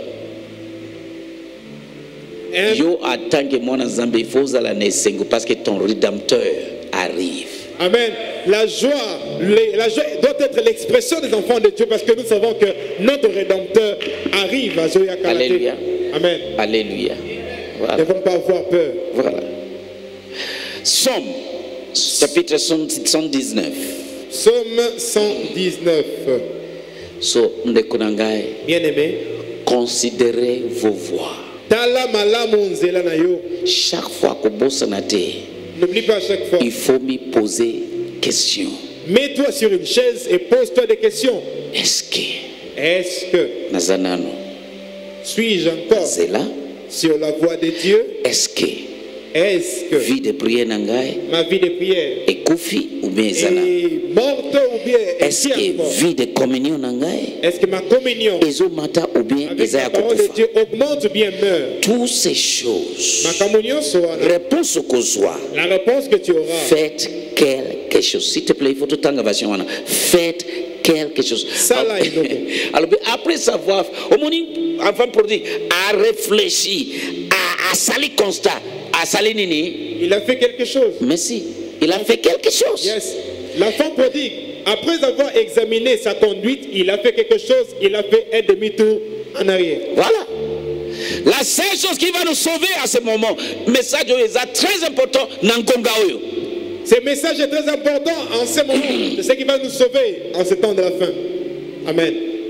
S5: Yo attend que mon Zambé il faut parce que ton rédempteur arrive.
S6: Amen. La joie doit être l'expression des enfants de Dieu parce que nous savons que notre Rédempteur arrive à Zoya Kalate.
S5: Alléluia.
S6: Amen.
S5: Alléluia. Voilà.
S6: ne vont pas avoir peur.
S5: Voilà. Somme, chapitre 119.
S6: Somme 119.
S5: So, ndeko na ngai,
S6: Bien-aimé,
S5: considérez vos voix.
S6: tala malamu nzela na yo.
S5: Chaque fois que bosse na te,
S6: N'oublie pas à chaque fois.
S5: il faut me poser question.
S6: Mets-toi sur une chaise et pose-toi des questions.
S5: Est-ce que
S6: Est-ce que
S5: nazanano
S6: suis-je encore
S5: c'est là?
S6: sur la voie de Dieu?
S5: Est-ce que
S6: Est-ce que
S5: vie de prière na ngai
S6: ma vie de prière
S5: et kufi ou bien ezana?
S6: est morte ou bien
S5: Est-ce
S6: est
S5: que vie de communion na ngai
S6: Est-ce que ma communion
S5: ezo mata ou bien
S6: avec
S5: eza
S6: la
S5: ya
S6: parole de
S5: kokufa?
S6: Dieu augmente ou bien meurt?
S5: Toutes ces choses,
S6: Ma communion sera
S5: réponse kozwa,
S6: la réponse que tu auras.
S5: faites quelque chose. S'il te plaît, il faut tout le temps version wana. Faites quelque chose.
S6: Ça, là, il est
S5: Alors, après savoir, au moment avant pour dire, à réfléchir, à sali constat, à sali nini.
S6: Il a fait quelque chose.
S5: Mais si, il a fait quelque chose.
S6: Yes. L'enfant prodigue, après avoir examiné sa conduite, il a fait quelque chose. Il a fait un demi-tour en arrière.
S5: Voilà. La seule chose qui va nous sauver à ce moment, message est très important, Nankonga Oyo.
S6: Ce message est très important en ce moment. C'est ce qui va nous sauver en ce temps de la fin. Amen.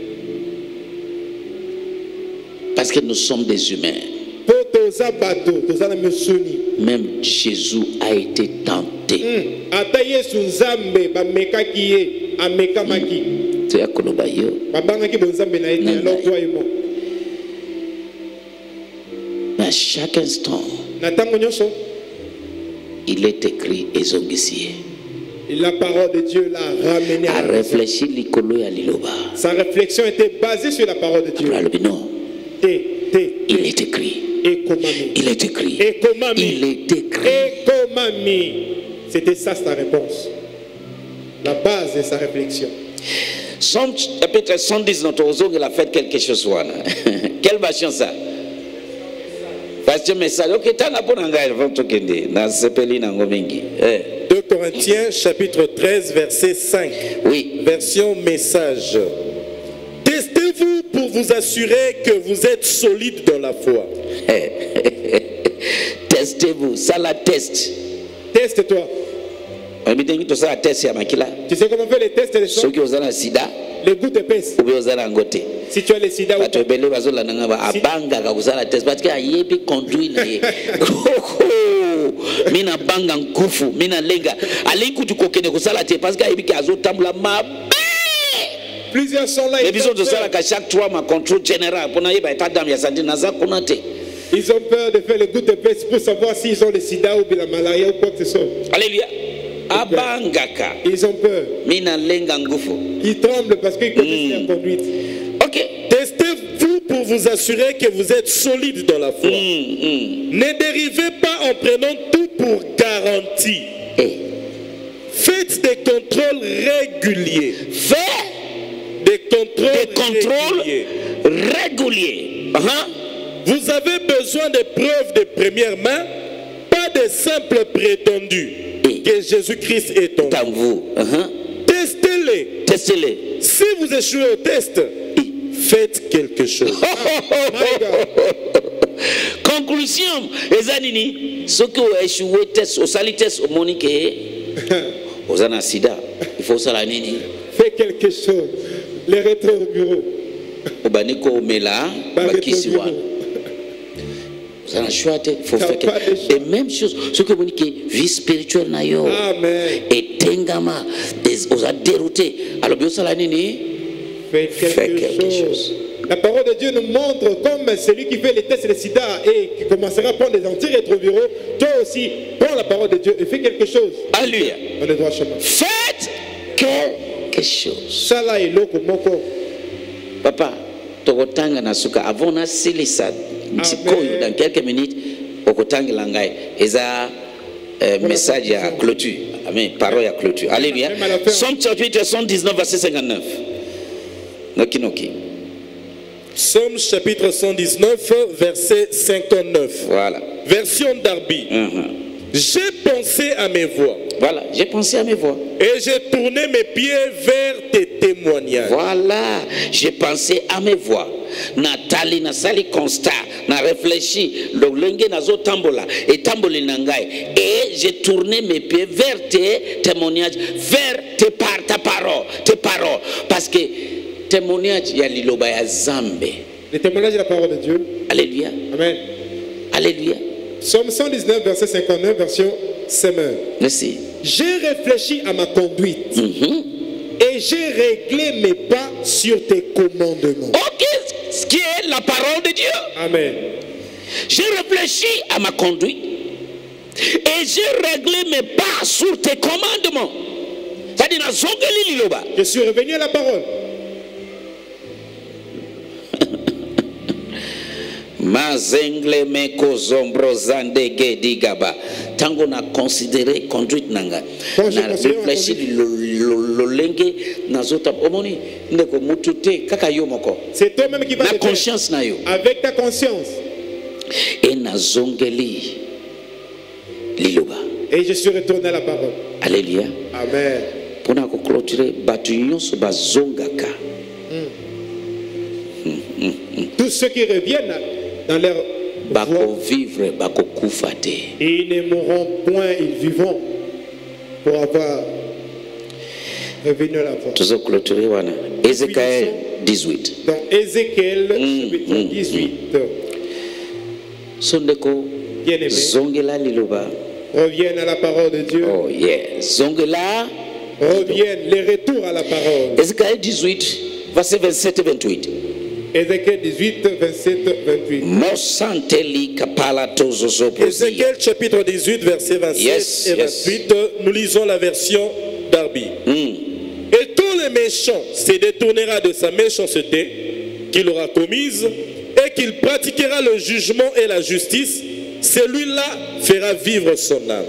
S5: Parce que nous sommes des humains. Même Jésus a été tenté. Tu as connu à chaque instant, il est écrit Ezongisie.
S6: La parole de Dieu l'a ramené à
S5: réfléchir l'ikolo ya liloba.
S6: Sa réflexion était basée sur la parole de Dieu.
S5: Non. Il est écrit. Il est écrit. Il est écrit.
S6: C'était ça sa réponse. La base de sa réflexion.
S5: Somme chapitre 119, il a fait quelque chose. Quelle version ça? Version message. Ok, t'as pas mingi.
S6: 2 Corinthiens chapitre 13 verset 5.
S5: Oui.
S6: Version message. Testez-vous pour vous assurer que vous êtes solide dans la foi.
S5: Testez-vous, ça la teste.
S6: Teste-toi. Tu sais comment on fait les tests des choses? Les gouttes épaisses. Si tu as le sida ou pas. Plusieurs sont là. Ils ont peur de faire les gouttes épaisses pour savoir s'ils ont le sida ou la malaria ou quoi que ce soit.
S5: Alléluia. Abangaka.
S6: Ils ont peur. Ils tremblent parce qu'ils connaissent la conduite.
S5: Ok.
S6: Testez-vous pour vous assurer que vous êtes solide dans la foi. Ne dérivez pas en prenant tout pour garantie. Faites des contrôles réguliers. Des contrôles réguliers. Vous avez besoin de preuves de première main, pas de simples prétendus que Jésus-Christ est en vous. Testez-les.
S5: Testez-les.
S6: Si vous échouez au test, faites quelque chose.
S5: Conclusion, Ezanini, ceux qui ont échoué test, au sali test, au monique, aux anasida, il faut ça la nini.
S6: Fais quelque chose. Les rétro au bureau.
S5: Au baniko mela, bakisiwan. Vous en choisissez, il faut faire quelque chose. Et même chose, ce que vous dites, vie spirituelle nayo.
S6: Amen.
S5: Et tengama, aux a dérouté. Alors bien ça la nini.
S6: Fais quelque chose. La parole de Dieu nous montre comme celui qui fait les tests de sida et qui commencera à prendre des antirétroviraux, toi aussi, prends la parole de Dieu et fais quelque chose.
S5: Alléluia.
S6: On le droit chemin.
S5: Faites quelque chose.
S6: Ça là est l'eau comme mon corps.
S5: Papa, tokotanga nasuka avant na silisa mtikoyo dans quelques minutes okotanga langai eza message à clôture. Amen. Parole à clôture. Alléluia. Somme chapitre 119 verset 59. Noki noki.
S6: Somme chapitre 119 verset 59.
S5: Voilà.
S6: Version Darby. J'ai pensé à mes voix.
S5: Voilà, j'ai pensé à mes voix.
S6: Et j'ai tourné mes pieds vers tes témoignages.
S5: Voilà, j'ai pensé à mes voix. natali nasali constat na réfléchi lolenge nazo tambola et tamboli nangai et j'ai tourné mes pieds vers tes témoignages, vers ta parole parce que témoignage ya liloba ya zambe.
S6: Le témoignage de la parole de Dieu.
S5: Alléluia.
S6: Amen.
S5: Alléluia.
S6: Psaume 119 verset 59 version Semeur.
S5: Merci.
S6: J'ai réfléchi à ma conduite et j'ai réglé mes pas sur tes commandements.
S5: Ok, ce qui est la parole de Dieu.
S6: Amen.
S5: J'ai réfléchi à ma conduite et j'ai réglé mes pas sur tes commandements. C'est-à-dire,
S6: je suis revenu à la parole.
S5: Mazengle meko zombro zandege digaba. Tango na considéré conduite nanga. Na réfléchi lolenge nazota omoni ndeko mutute kaka yo moko.
S6: C'est toi-même qui vas
S5: na conscience na yo.
S6: Avec ta conscience.
S5: Et na zongeli liloba.
S6: Et je suis retourné à la parole.
S5: Alléluia.
S6: Amen.
S5: Pour na ko clôturer batu nyonso bazongaka.
S6: Tous ceux qui reviennent dans leur
S5: bako vivre bako kufate.
S6: Ils ne mourront point, ils vivront pour avoir revenu à la voie.
S5: Toujours clôturer wana. Ézéchiel 18.
S6: Dans Ézéchiel chapitre 18.
S5: Sondeko zongela liloba.
S6: Reviennent à la parole de Dieu.
S5: Oh yeah. Zongela
S6: reviennent les retours à la parole.
S5: Ézéchiel 18 verset 27 et 28.
S6: Ézéchiel 18, 27, 28. Ézéchiel chapitre 18, verset 27 et 28. Nous lisons la version Darby. Et tous les méchants se détournera de sa méchanceté qu'il aura commise et qu'il pratiquera le jugement et la justice. Celui-là fera vivre son âme.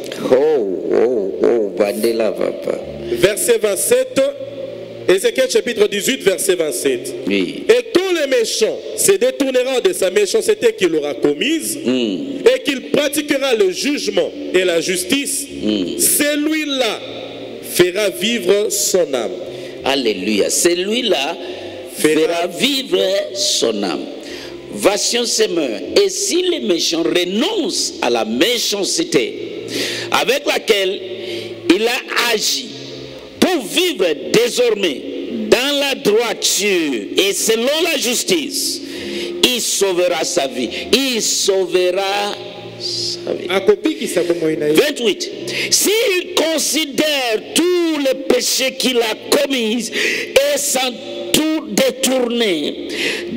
S6: Verset 27. Ézéchiel chapitre 18, verset 27.
S5: Oui.
S6: Et tous les méchants se détourneront de sa méchanceté qu'il aura commise et qu'il pratiquera le jugement et la justice. Celui-là fera vivre son âme.
S5: Alléluia. Celui-là fera vivre son âme. Version Semeur. Et si les méchants renoncent à la méchanceté avec laquelle il a agi, pour vivre désormais dans la droiture et selon la justice, il sauvera sa vie. Il sauvera sa vie. 28. S'il considère tous les péchés qu'il a commis et sans tout détourner,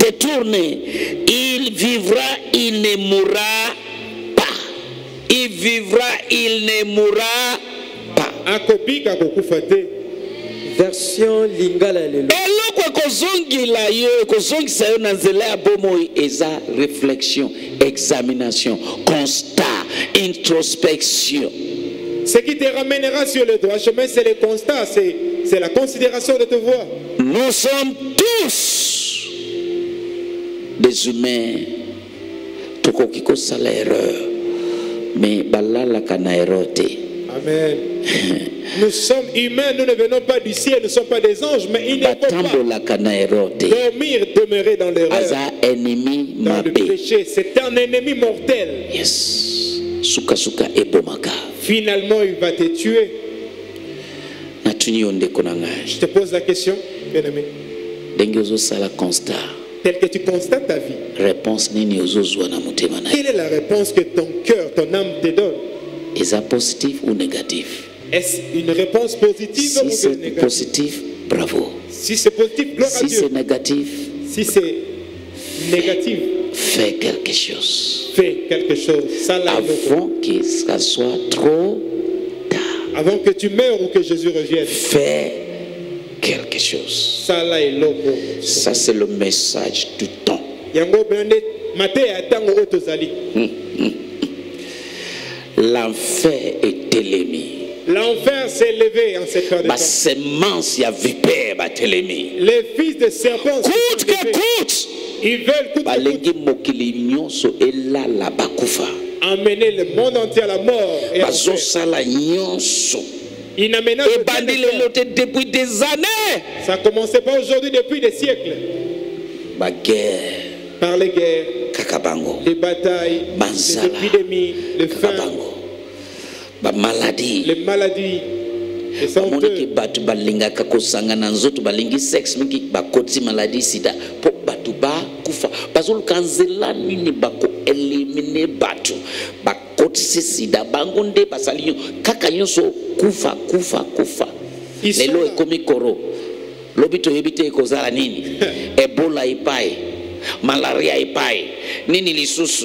S5: il vivra, il ne mourra pas. Il vivra, il ne mourra pas.
S7: Version Lingala lelo.
S5: Eloko kozongila yo kozongisa yo na nzela ya bomoi eza réflexion, examination, constat, introspection.
S6: Ce qui te ramènera sur le droit chemin, c'est le constat, c'est la considération de te voir.
S5: Nous sommes tous des humains. Tokoki kosala erreur, mais balala kana erote.
S6: Amen. Nous sommes humains, nous ne venons pas du ciel, nous ne sommes pas des anges, mais il ne faut pas dormir, demeurer dans l'erreur, dans le péché. C'est un ennemi mortel.
S5: Yes. Suka suka ebomaka.
S6: Finalement, il va te tuer. Je te pose la question, bien-aimé. Tel que tu constates ta vie, quelle est la réponse que ton cœur, ton âme te donne?
S5: Est-ce positif ou négatif?
S6: Est-ce une réponse positive ou négative?
S5: Si c'est positif, bravo.
S6: Si c'est positif, gloire à Dieu.
S5: Si c'est négatif,
S6: si c'est négatif,
S5: fais quelque chose.
S6: Fais quelque chose.
S5: Avant que ça soit trop tard.
S6: Avant que tu meurs ou que Jésus revienne.
S5: Fais quelque chose. Ça, c'est le message du temps. L'enfer est élevé.
S6: L'enfer s'est élevé en cette heure de temps. Les fils de serpents
S5: coûte que coûte.
S6: Ils veulent coûte que coûte. Emmener le monde entier à la mort. Et il n'amène
S5: depuis des années.
S6: Ça ne commençait pas aujourd'hui, depuis des siècles.
S5: Ma guerre
S6: par les guerres,
S5: kakabango
S6: les batailles, les
S5: banzala
S6: épidémies, les faim,
S5: kakabango bamaladi
S6: les maladies, les
S5: moniki
S6: senteurs.
S5: bato balingaka kosangana nzoto balingi sexe mingi bakoti maladi sida po bato bakufa bazoluka nzela nini bakoelimine bato bakotisi sida bango nde basali nyo kaka nyonso kufa lelo ekomi koro lobi toyebi te ekozala nini ebola epai malaria epai nini lisusu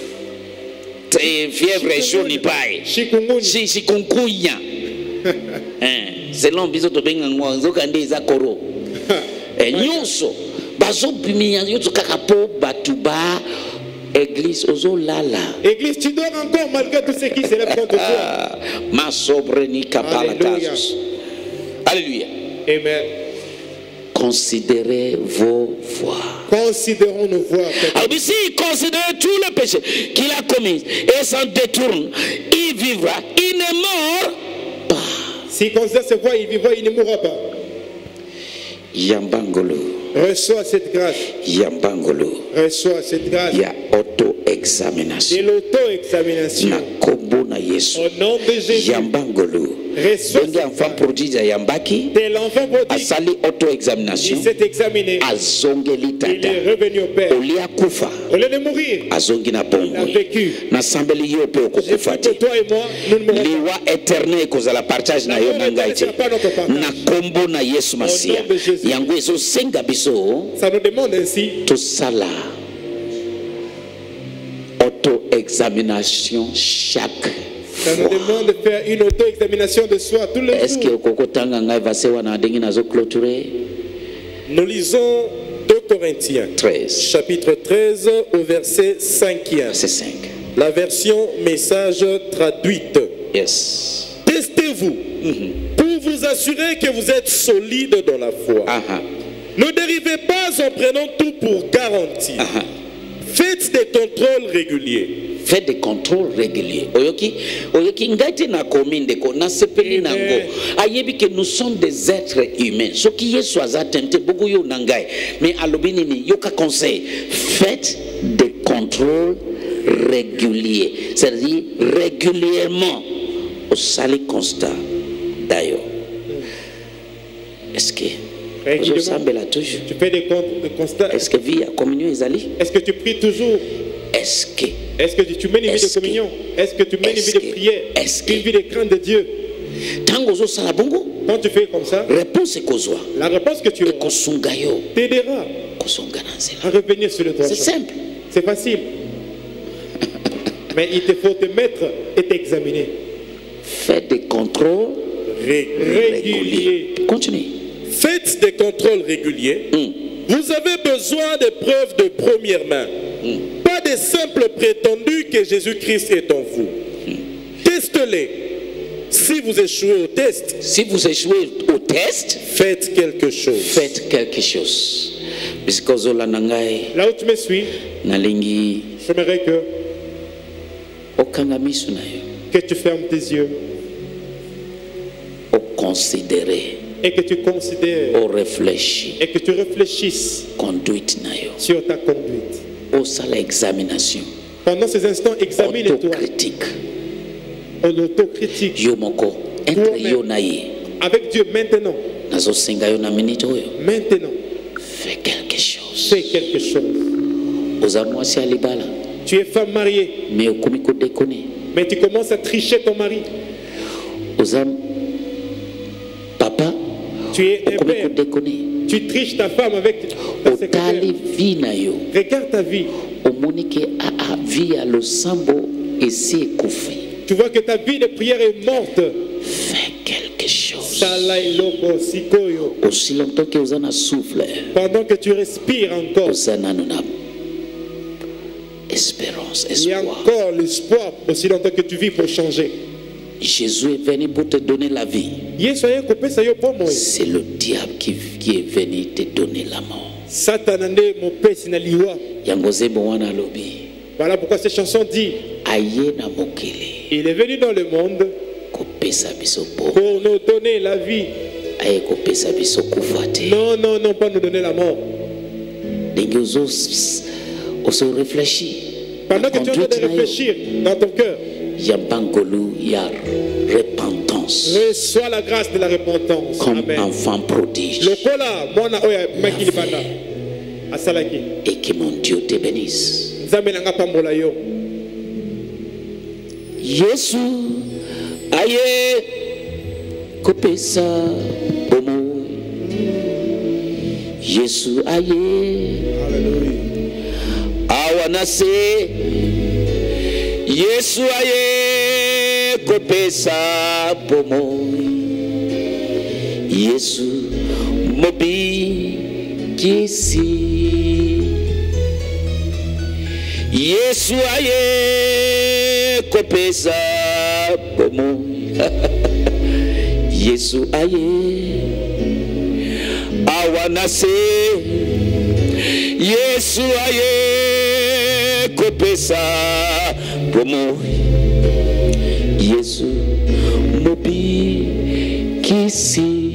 S5: fièvre jaune epai chikungunya selon biso tobenga ngo nzoka nde eza koro nyonso bazobimia nyonso kaka po bato ba église ozolala.
S6: Église, tu dors encore malgré tout ce qui s'élève contre toi.
S5: Ma sobreni kapala tasus. Alléluia.
S6: Amen.
S5: Considérez vos voies.
S6: Considérons nos voies.
S5: Alors ici, considérez tout le péché qu'il a commis et s'en détourne. Il vivra, il ne meurt pas.
S6: S'il considère ses voies, il vivra, il ne mourra pas.
S5: Yambangolo.
S6: Reçois cette grâce.
S5: Yambangolo.
S6: Reçois cette grâce.
S5: Il y a auto-examination.
S6: C'est l'auto-examination.
S5: Au
S6: nom de Jésus.
S5: Yambangolo.
S6: Reçois
S5: cette grâce.
S6: T'es l'enfant prodigue.
S5: Asali auto-examination.
S6: Il s'est examiné.
S5: Azongeli tata.
S6: Il est revenu au Père.
S5: Olia kufa.
S6: Au lieu de mourir,
S5: azongi na bongo.
S6: il a vécu.
S5: Nasambeli yo pe okukufa te.
S6: Toi et moi, nous ne mourrons pas.
S5: Liwa éternel kozala partage na yo na ngai te. Na kombo na Yesu Masia. Yango ezo senga biso.
S6: Ça nous demande ainsi.
S5: Tosala auto-examination chaque fois.
S6: Ça nous demande de faire une auto-examination de soi tous les jours.
S5: Est-ce que okokotanga ngai verset wana ndenge nazo clôturer?
S6: Nous lisons 2 Corinthiens
S5: 13.
S6: Chapitre 13 au verset 5e.
S5: Verset 5.
S6: La version message traduite.
S5: Yes.
S6: Testez-vous pour vous assurer que vous êtes solide dans la foi. Ne dérivez pas en prenant tout pour garantie. Faites des contrôles réguliers.
S5: Faites des contrôles réguliers. Oyoki ngati na kominde ko na sepeli nango. Ayebi que nous sommes des êtres humains. Ce qui est soit tenté beaucoup yo nangai. Mais alobini ni yoka conseil. Faites des contrôles réguliers. C'est-à-dire régulièrement au sali constat. D'ailleurs. Est-ce que
S6: tu fais des constats?
S5: Est-ce que vie à communion Isali?
S6: Est-ce que tu pries toujours?
S5: Est-ce
S6: que tu mènes une vie de communion? Est-ce que tu mènes une vie de prière? Une vie de crainte de Dieu? Quand tu fais comme ça, la réponse que tu auras t'aidera à revenir sur le droit.
S5: C'est simple.
S6: C'est facile. Mais il te faut te mettre et t'examiner.
S5: Faites des contrôles
S6: réguliers.
S5: Continue.
S6: Faites des contrôles réguliers. Vous avez besoin de preuves de première main. Pas des simples prétendus que Jésus-Christ est en vous. Testez-les. Si vous échouez au test, faites quelque chose.
S5: Faites quelque chose.
S6: Là où tu me suis, j'aimerais que tu fermes tes yeux.
S5: Considérer.
S6: Et que tu considères. Et que tu réfléchisses.
S5: Conduite
S6: sur ta conduite.
S5: Examination.
S6: Pendant ces instants, examine-toi.
S5: Autocritique.
S6: Autocritique. Avec Dieu maintenant. Maintenant.
S5: Fais quelque chose.
S6: Fais quelque chose. Tu es femme mariée. Mais tu commences à tricher ton mari.
S5: Papa.
S6: Tu es un père. Tu triches ta femme avec ta secrétaire. Regarde ta vie. Tu vois que ta vie de prière est morte.
S5: Fais quelque chose.
S6: Aussi longtemps que vous en souffle. Pendant que tu respires encore.
S5: Espérance,
S6: il y a encore l'espoir aussi longtemps que tu vis pour changer.
S5: Jésus est venu pour te donner la vie. C'est le diable qui est venu te donner la mort.
S6: Voilà pourquoi cette chanson dit: il est venu dans le monde pour nous donner la vie. Non, non, non, pas nous donner la mort.
S5: On se réfléchit.
S6: Pendant que tu es en train de réfléchir dans ton cœur,
S5: il y a bangolu, il y a repentance.
S6: Reçois la grâce de la repentance.
S5: Comme
S6: Amen.
S5: enfant prodige. Et que mon Dieu te bénisse. Yesu aye kopesa bomo. Yesu aye. Awanase. Yesu aye kopesa bomo. Yesu mobi kisi. Yesu aye kopesa bomo. Yesu aye awanase. Yesu aye kopesa bomo. Yesu mobi kisi.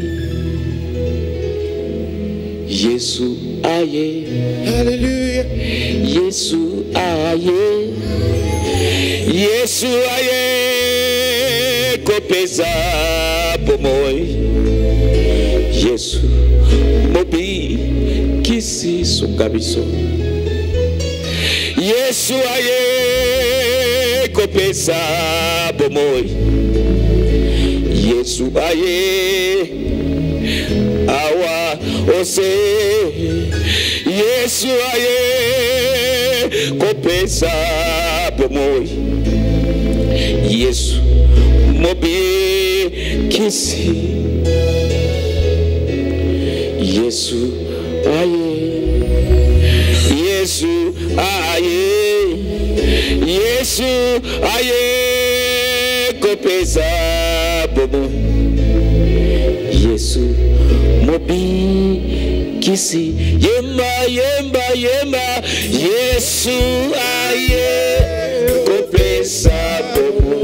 S5: Yesu aye.
S6: Alléluia.
S5: Yesu aye. Yesu aye kopesa bomoy. Yesu mobi kisi sukabiso. Yesu aye kopesa bomoy. Yesu aye awa ose. Yesu aye kopesa bomoy. Yesu mobi kisi. Yesu aye. Yesu aye. Yesu aye kopesa bomoy. Yesu mobi kisi. Yemba yemba yemba. Yesu aye kopesa bomoy.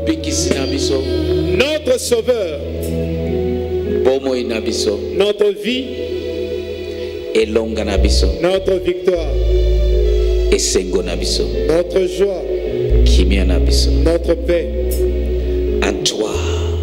S6: Notre Sauveur, notre vie, notre victoire, notre joie, notre paix.
S5: En toi,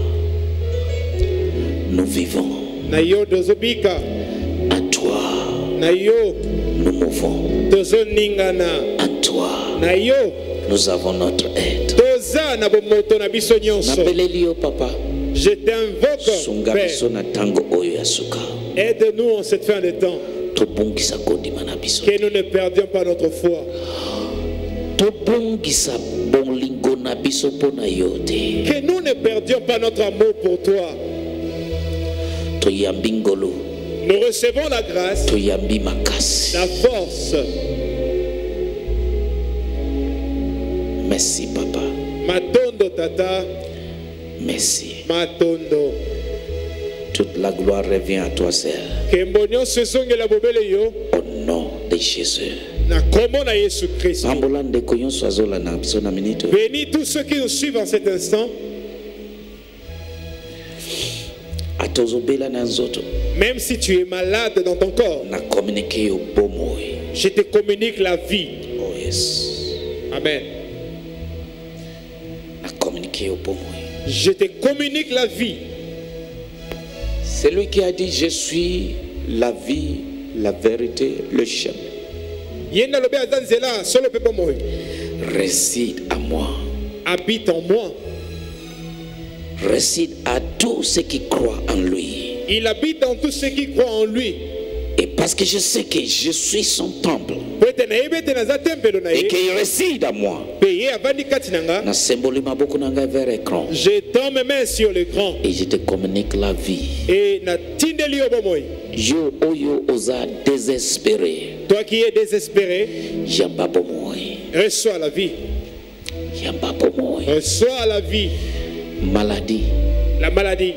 S5: nous vivons.
S6: Nayo dozobika.
S5: En toi,
S6: Nayo
S5: nous mouvons.
S6: Tozoningana.
S5: En toi,
S6: Nayo
S5: nous avons notre aide.
S6: Toza na bomoto na biso nyonso.
S5: Napelelio papa.
S6: Je t'invoque, Père. Aide-nous en cette fin de temps. Que nous ne perdions pas notre foi. Que nous ne perdions pas notre amour pour toi. Nous recevons la grâce, la force.
S5: Merci papa.
S6: Matondo tata.
S5: Merci.
S6: Matondo.
S5: Toute la gloire revient à toi seul.
S6: Au
S5: nom de Jésus.
S6: Bénis tous ceux qui nous suivent en cet instant. Même si tu es malade dans ton corps, je te communique la vie.
S5: Oh yes.
S6: Amen. Je te communique la vie.
S5: C'est lui qui a dit: je suis la vie, la vérité, le chemin. Réside à moi.
S6: Habite en moi.
S5: Réside à tous ceux qui croient en lui.
S6: Il habite en tous ceux qui croient en lui.
S5: Et parce que je sais que je suis son temple et qu'il réside à moi,
S6: je tends mes mains sur l'écran
S5: et je te communique la vie.
S6: Et
S5: Yo oyo osa désespéré,
S6: toi qui es désespéré,
S5: reçois
S6: la vie. Reçois la vie.
S5: Maladie.
S6: La maladie.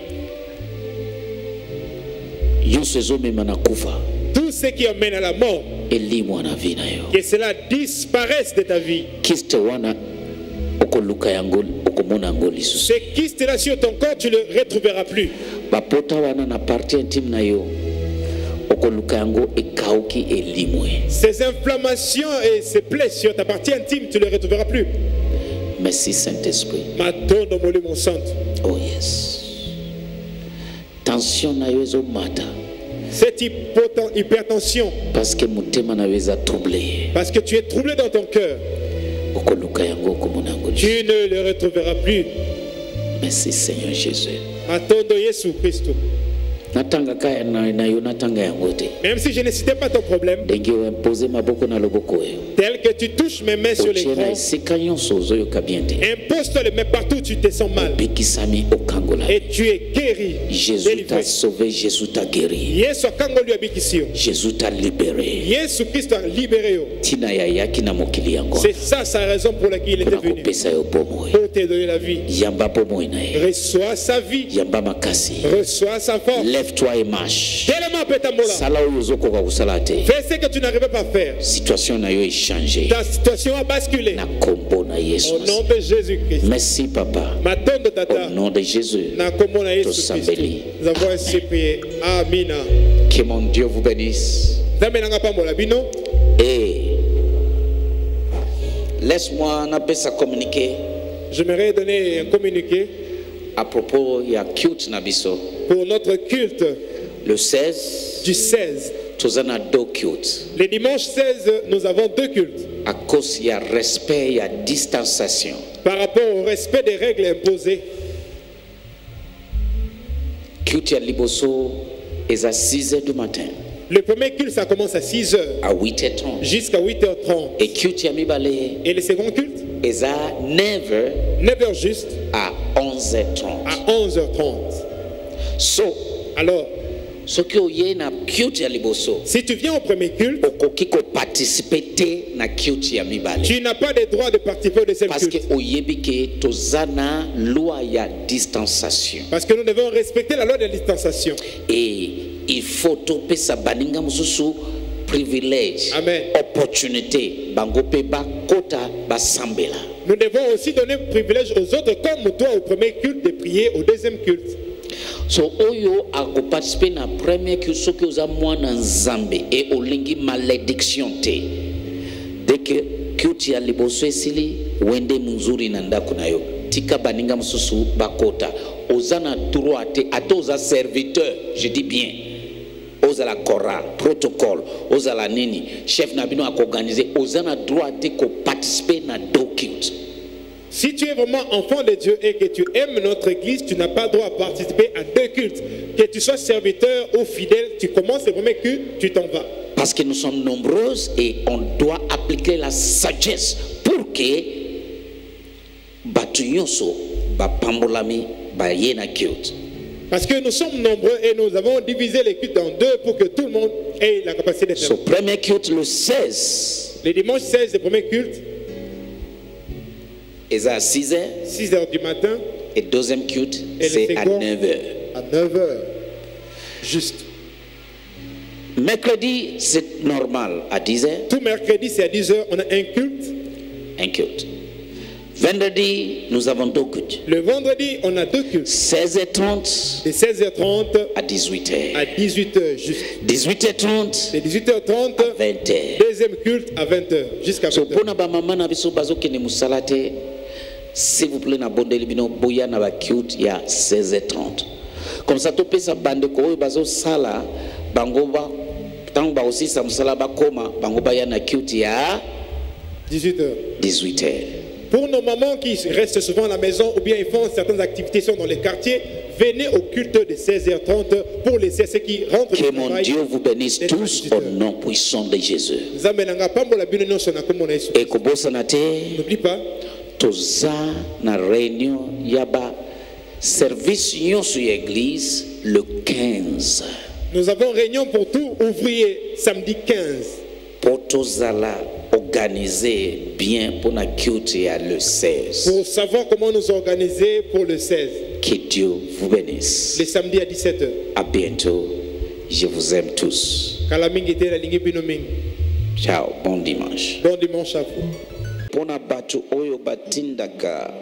S6: Tout ce qui amène à la mort, que cela disparaisse de ta vie. Ce kyste là sur ton corps, tu ne le retrouveras plus. Ces inflammations et ces plaies sur ta partie intime, tu ne les retrouveras plus.
S5: Merci Saint-Esprit.
S6: Oh
S5: yes. Tension na yozo mata.
S6: Cette hypertension.
S5: Parce que mutema na yoza troublé.
S6: Parce que tu es troublé dans ton cœur. Tu ne le retrouveras plus.
S5: Merci Seigneur Jésus.
S6: Matondo Yesu Christo. Même si je ne citais pas ton problème, tel que tu touches mes mains sur l'écran, impose-toi les mains partout où tu te sens mal. Et tu es guéri.
S5: Jésus t'a sauvé, Jésus t'a guéri. Jésus t'a libéré.
S6: C'est ça sa raison pour laquelle il était venu. Pour te donner la vie. Reçois sa vie. Reçois sa force.
S5: Lève-toi et marche. Fais
S6: ce que tu n'arrivais pas à faire.
S5: Situation n'a eu changé.
S6: Ta situation a basculé. Au nom de Jésus-Christ.
S5: Merci papa. Au nom de Jésus.
S6: Nous avons ainsi prié. Amen.
S5: Que mon Dieu vous bénisse. Et laisse-moi communiquer.
S6: J'aimerais donner un communiqué
S5: à propos il y a culte nabiso.
S6: Pour notre culte
S5: le 16
S6: du 16.
S5: Le
S6: dimanche 16, nous avons deux cultes.
S5: À cause il y a respect, il y a distanciation.
S6: Par rapport au respect des règles imposées.
S5: Culte à Liboso est à 6h du matin.
S6: Le premier culte, ça commence à 6h.
S5: À 8h30.
S6: Jusqu'à 8h30.
S5: Et culte à Mibale.
S6: Et le second culte?
S5: Est à 9h.
S6: 9h juste.
S5: À 11h30.
S6: À 11h30.
S5: So,
S6: alors,
S5: si tu
S6: viens au premier culte, tu n'as pas le droit de participer au deuxième culte. Parce que nous devons respecter la loi de la distanciation.
S5: Et il faut topper sa baninga mususu privilège,
S6: amen,
S5: opportunité, bangope ba bakota basambela.
S6: Nous devons aussi donner privilège aux autres, comme toi au premier culte, de prier au deuxième culte.
S5: So oyo ako participer na premier culte soki oza mwana nzambe et olingi malédiction te. Dès que culte ya liboso esili wende muzuri na ndako na yo. Tika baninga mususu bakota. Oza na droit te ate oza serviteur, je dis bien. Oza la chorale, protocole, oza la nini, chef na bino ako organiser, oza na droit te ko participer na do culte.
S6: Si tu es vraiment enfant de Dieu et que tu aimes notre église, tu n'as pas droit à participer à deux cultes. Que tu sois serviteur ou fidèle, tu commences le premier culte, tu t'en vas.
S5: Parce que nous sommes nombreuses et on doit appliquer la sagesse pour que batu nyonso bapambolami bayena culte.
S6: Parce que nous sommes nombreux et nous avons divisé les cultes en deux pour que tout le monde ait la capacité d'être.
S5: So premier culte le 16.
S6: Le dimanche 16, le premier culte.
S5: Et à 6h.
S6: 6h du matin.
S5: Et deuxième culte, c'est à 9h.
S6: À 9h. Juste.
S5: Mercredi, c'est normal, à 10h.
S6: Tout mercredi, c'est à 10h, on a un culte.
S5: Un culte. Vendredi, nous avons deux cultes.
S6: Le vendredi, on a deux cultes.
S5: 16h30.
S6: De 16h30
S5: à 18h.
S6: À 18h, juste.
S5: 18h30.
S6: De 18h30
S5: à 20h.
S6: Deuxième culte à 20h. Jusqu'à 20h.
S5: So, pour na ba maman na biso bazo kene musalate, s'il vous plaît, na bondeli bino boya na ba culte ya 16h30. Comme ça, to pesa bande ko bazo sala bango ba tango ba aussi sa musala ba koma bango ba ya na culte ya
S6: 18h.
S5: 18h.
S6: Pour nos mamans qui restent souvent à la maison ou bien ils font certaines activités sont dans les quartiers, venez au culte de 16h30 pour les ceux qui rentrent.
S5: Que mon Dieu vous bénisse tous au nom puissant de Jésus. Et
S6: n'oublie pas,
S5: toza na réunion yaba service yon sur l'église le 15.
S6: Nous avons réunion pour tout ouvrier samedi 15.
S5: Pour tozala organiser bien pour la culte le 16.
S6: Pour savoir comment nous organiser pour le 16.
S5: Que Dieu vous bénisse.
S6: Le samedi à 17h.
S5: À bientôt. Je vous aime tous. Ciao. Bon dimanche.
S6: Bon dimanche à vous.
S5: Pona batu oyo batindaka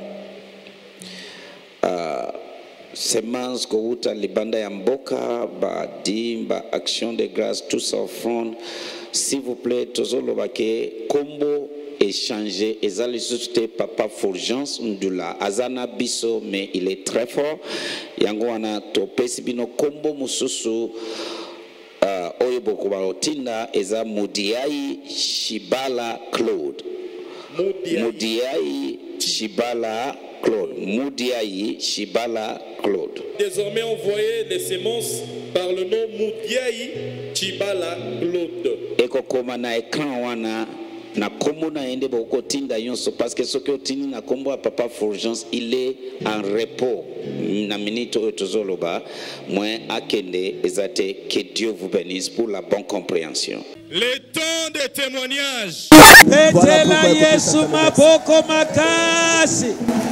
S5: semence kouta libanda ya mboka ba dimba action de grâce tous offrande. S'il vous plaît, tozoloba ke kombo échanger ezali soute papa Fulgence Ndula azana biso mais il est très fort yango wana topesi bino kombo mususu oyo bokuba otinda eza Mudiai Shibala Claude. Mudiai Shibala Claude. Mudiai Shibala Claude.
S6: Désormais envoyez les semences par le nom Mudiai Shibala Claude.
S5: Eko koma na écran wana na kombo na ende boko tinda yonso parce que ce que otini na kombo à papa Fulgence il est en repos na minute otozoloba moins akende ezate. Que Dieu vous bénisse pour la bonne compréhension.
S1: Le temps de témoignage.
S2: Petela Yesu maboko makasi.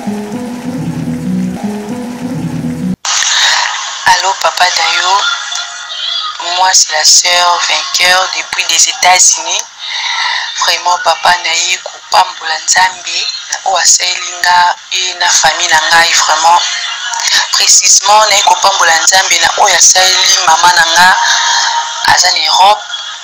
S8: Allô Papa Dayo, moi c'est la sœur vainqueur depuis les États-Unis. Vraiment Papa naye kupambola nzambe na oaselinga et na famille na ngai vraiment. Précisément naye kupambola nzambe na oaseli maman na nga azan Europe.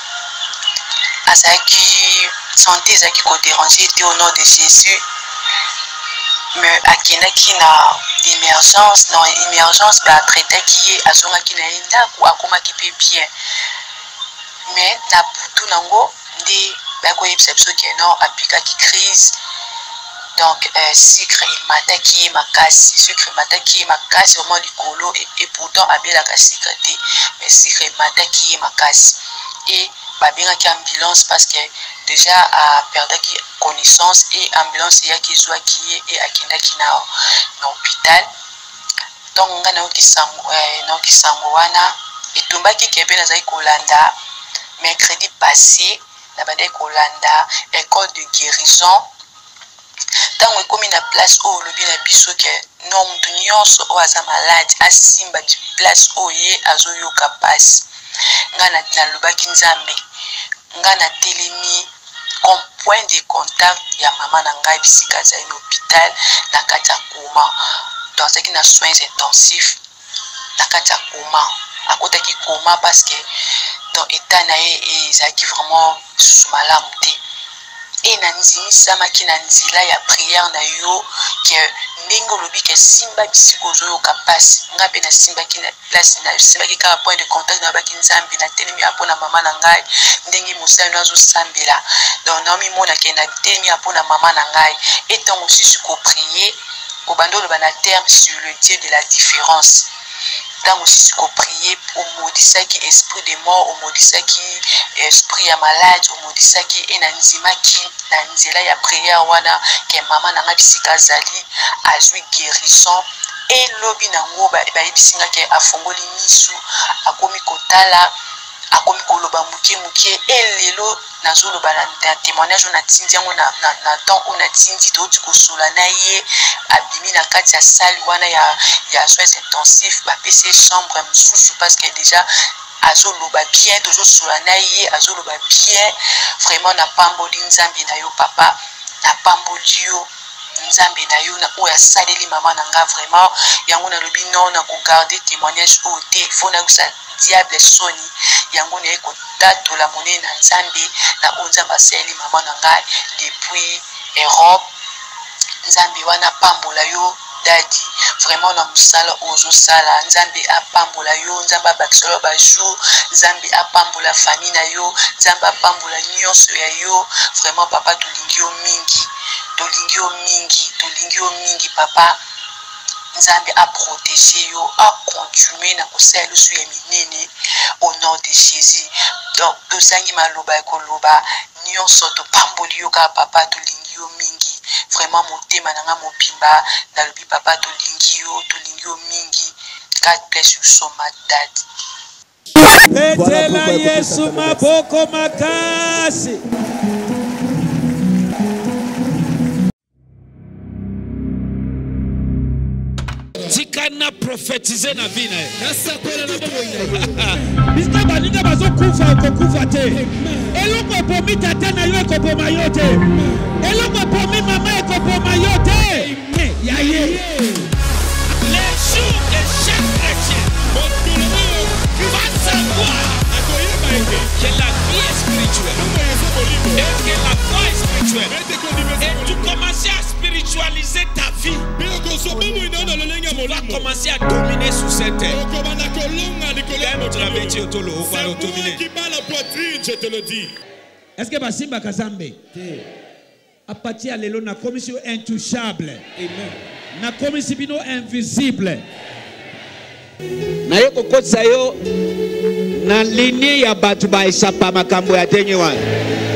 S8: Azaki santé zaki ko déranger au nom de Jésus. Mais akendaki na émergence, non émergence ba traité qui est azonga ki na enda ko akoma ki pe bien. Mais na butu nango ndi ba ko yebisa ki non apika ki crise. Donc sucre mata ki makasi, sucre mata ki makasi au moins du colo et pourtant abela ka sucre té. Mais sucre mata ki makasi. Et babinga ki ambulance parce que déjà a perdu connaissance et ambulance ya ki zwa ki et akenda ki na hôpital. Donc nga na ki sango wana etumba ki kebe na zai kolanda mercredi passé na bande kolanda école de guérison. Tant ekomi na place o lobi na biso ke non mutu nyonso o aza malade asimba di place o ye azoyoka pasi. Nga na lobaki nzambe nga na telemi comme point de contact ya maman nangai bisika za hôpital na kati ya coma dans ce qui na soins intensifs na kati ya coma akotaki coma parce que dans état na ye ezaki vraiment sous malamu te et na nzimisa ki na nzela ya prière na yo que ndenge lobi ke simba bisiko zo yo kapasi ngape na simba ki na place na simba ki ka point de contact na baki nzambi na telemi apona mama na ngai ndenge musala nazo sambela donc na mi mona ke na telemi apona mama na ngai et tant aussi ko prier au bandolo bana terme sur le Dieu de la différence. Tant aussi qu'on prier au maudissant qui esprit de mort, au maudissant qui esprit à malade, au maudissant qui est nanzima qui nanzela ya prière wana que maman nanga bisika zali azui guérison et lobi nango ba bisinga ke afongoli misu akomi kotala akomi koloba muke et lelo nazolo ba na témoignage on a tindi yango na temps on a tindi d'autres ko sola na ye abimi na kati ya salle wana ya soins intensifs ba PC chambre msusu parce que déjà azolo ba bien toujours sola na ye azolo ba bien vraiment na pamboli nzambi na yo papa na pamboli yo nzambi na yo na oya saleli maman nanga vraiment yango na lobi non na ko garder témoignage au té faut na ça diable soni yango na ko dato la monnaie na nzambe na onzamba seli maman nanga depuis Europe nzambe wana pambola yo dadi vraiment na musala ozo sala nzambe apambola yo nzambe bakisolo ba jour nzambe apambola famille na yo nzambe apambola nyonso ya yo vraiment papa tolingi yo mingi papa nzambe a protéger yo a continuer na kosala su ya minene au nom de Jésus donc tosangi maloba ekoloba nyonso to pamboli yo ka papa tolingi yo mingi vraiment motema nanga mobimba na lobi papa tolingi yo mingi. God bless you so much dad.
S2: Petela Yesu maboko makasi.
S1: Tikana prophétiser na vie na ye.
S2: Bisika baninga bazokufa okokufa te. Eloko epomi tata na yo ekopoma yo te. Eloko epomi mama ekopoma yo te. Ya ye.
S1: Les jours de chaque chrétien va savoir que la vie est spirituelle et que la foi est spirituelle. Et tu commences à spiritualiser ta vie. Tu vas commencer à dominer sur cette terre.
S6: Je te le dis.
S2: Est-ce que Basimba Kazambe à partir de la commission intouchable, la commission invisible,
S4: na yeko kotsa yo na linie ya batu ba isapa makambo ya tenye wana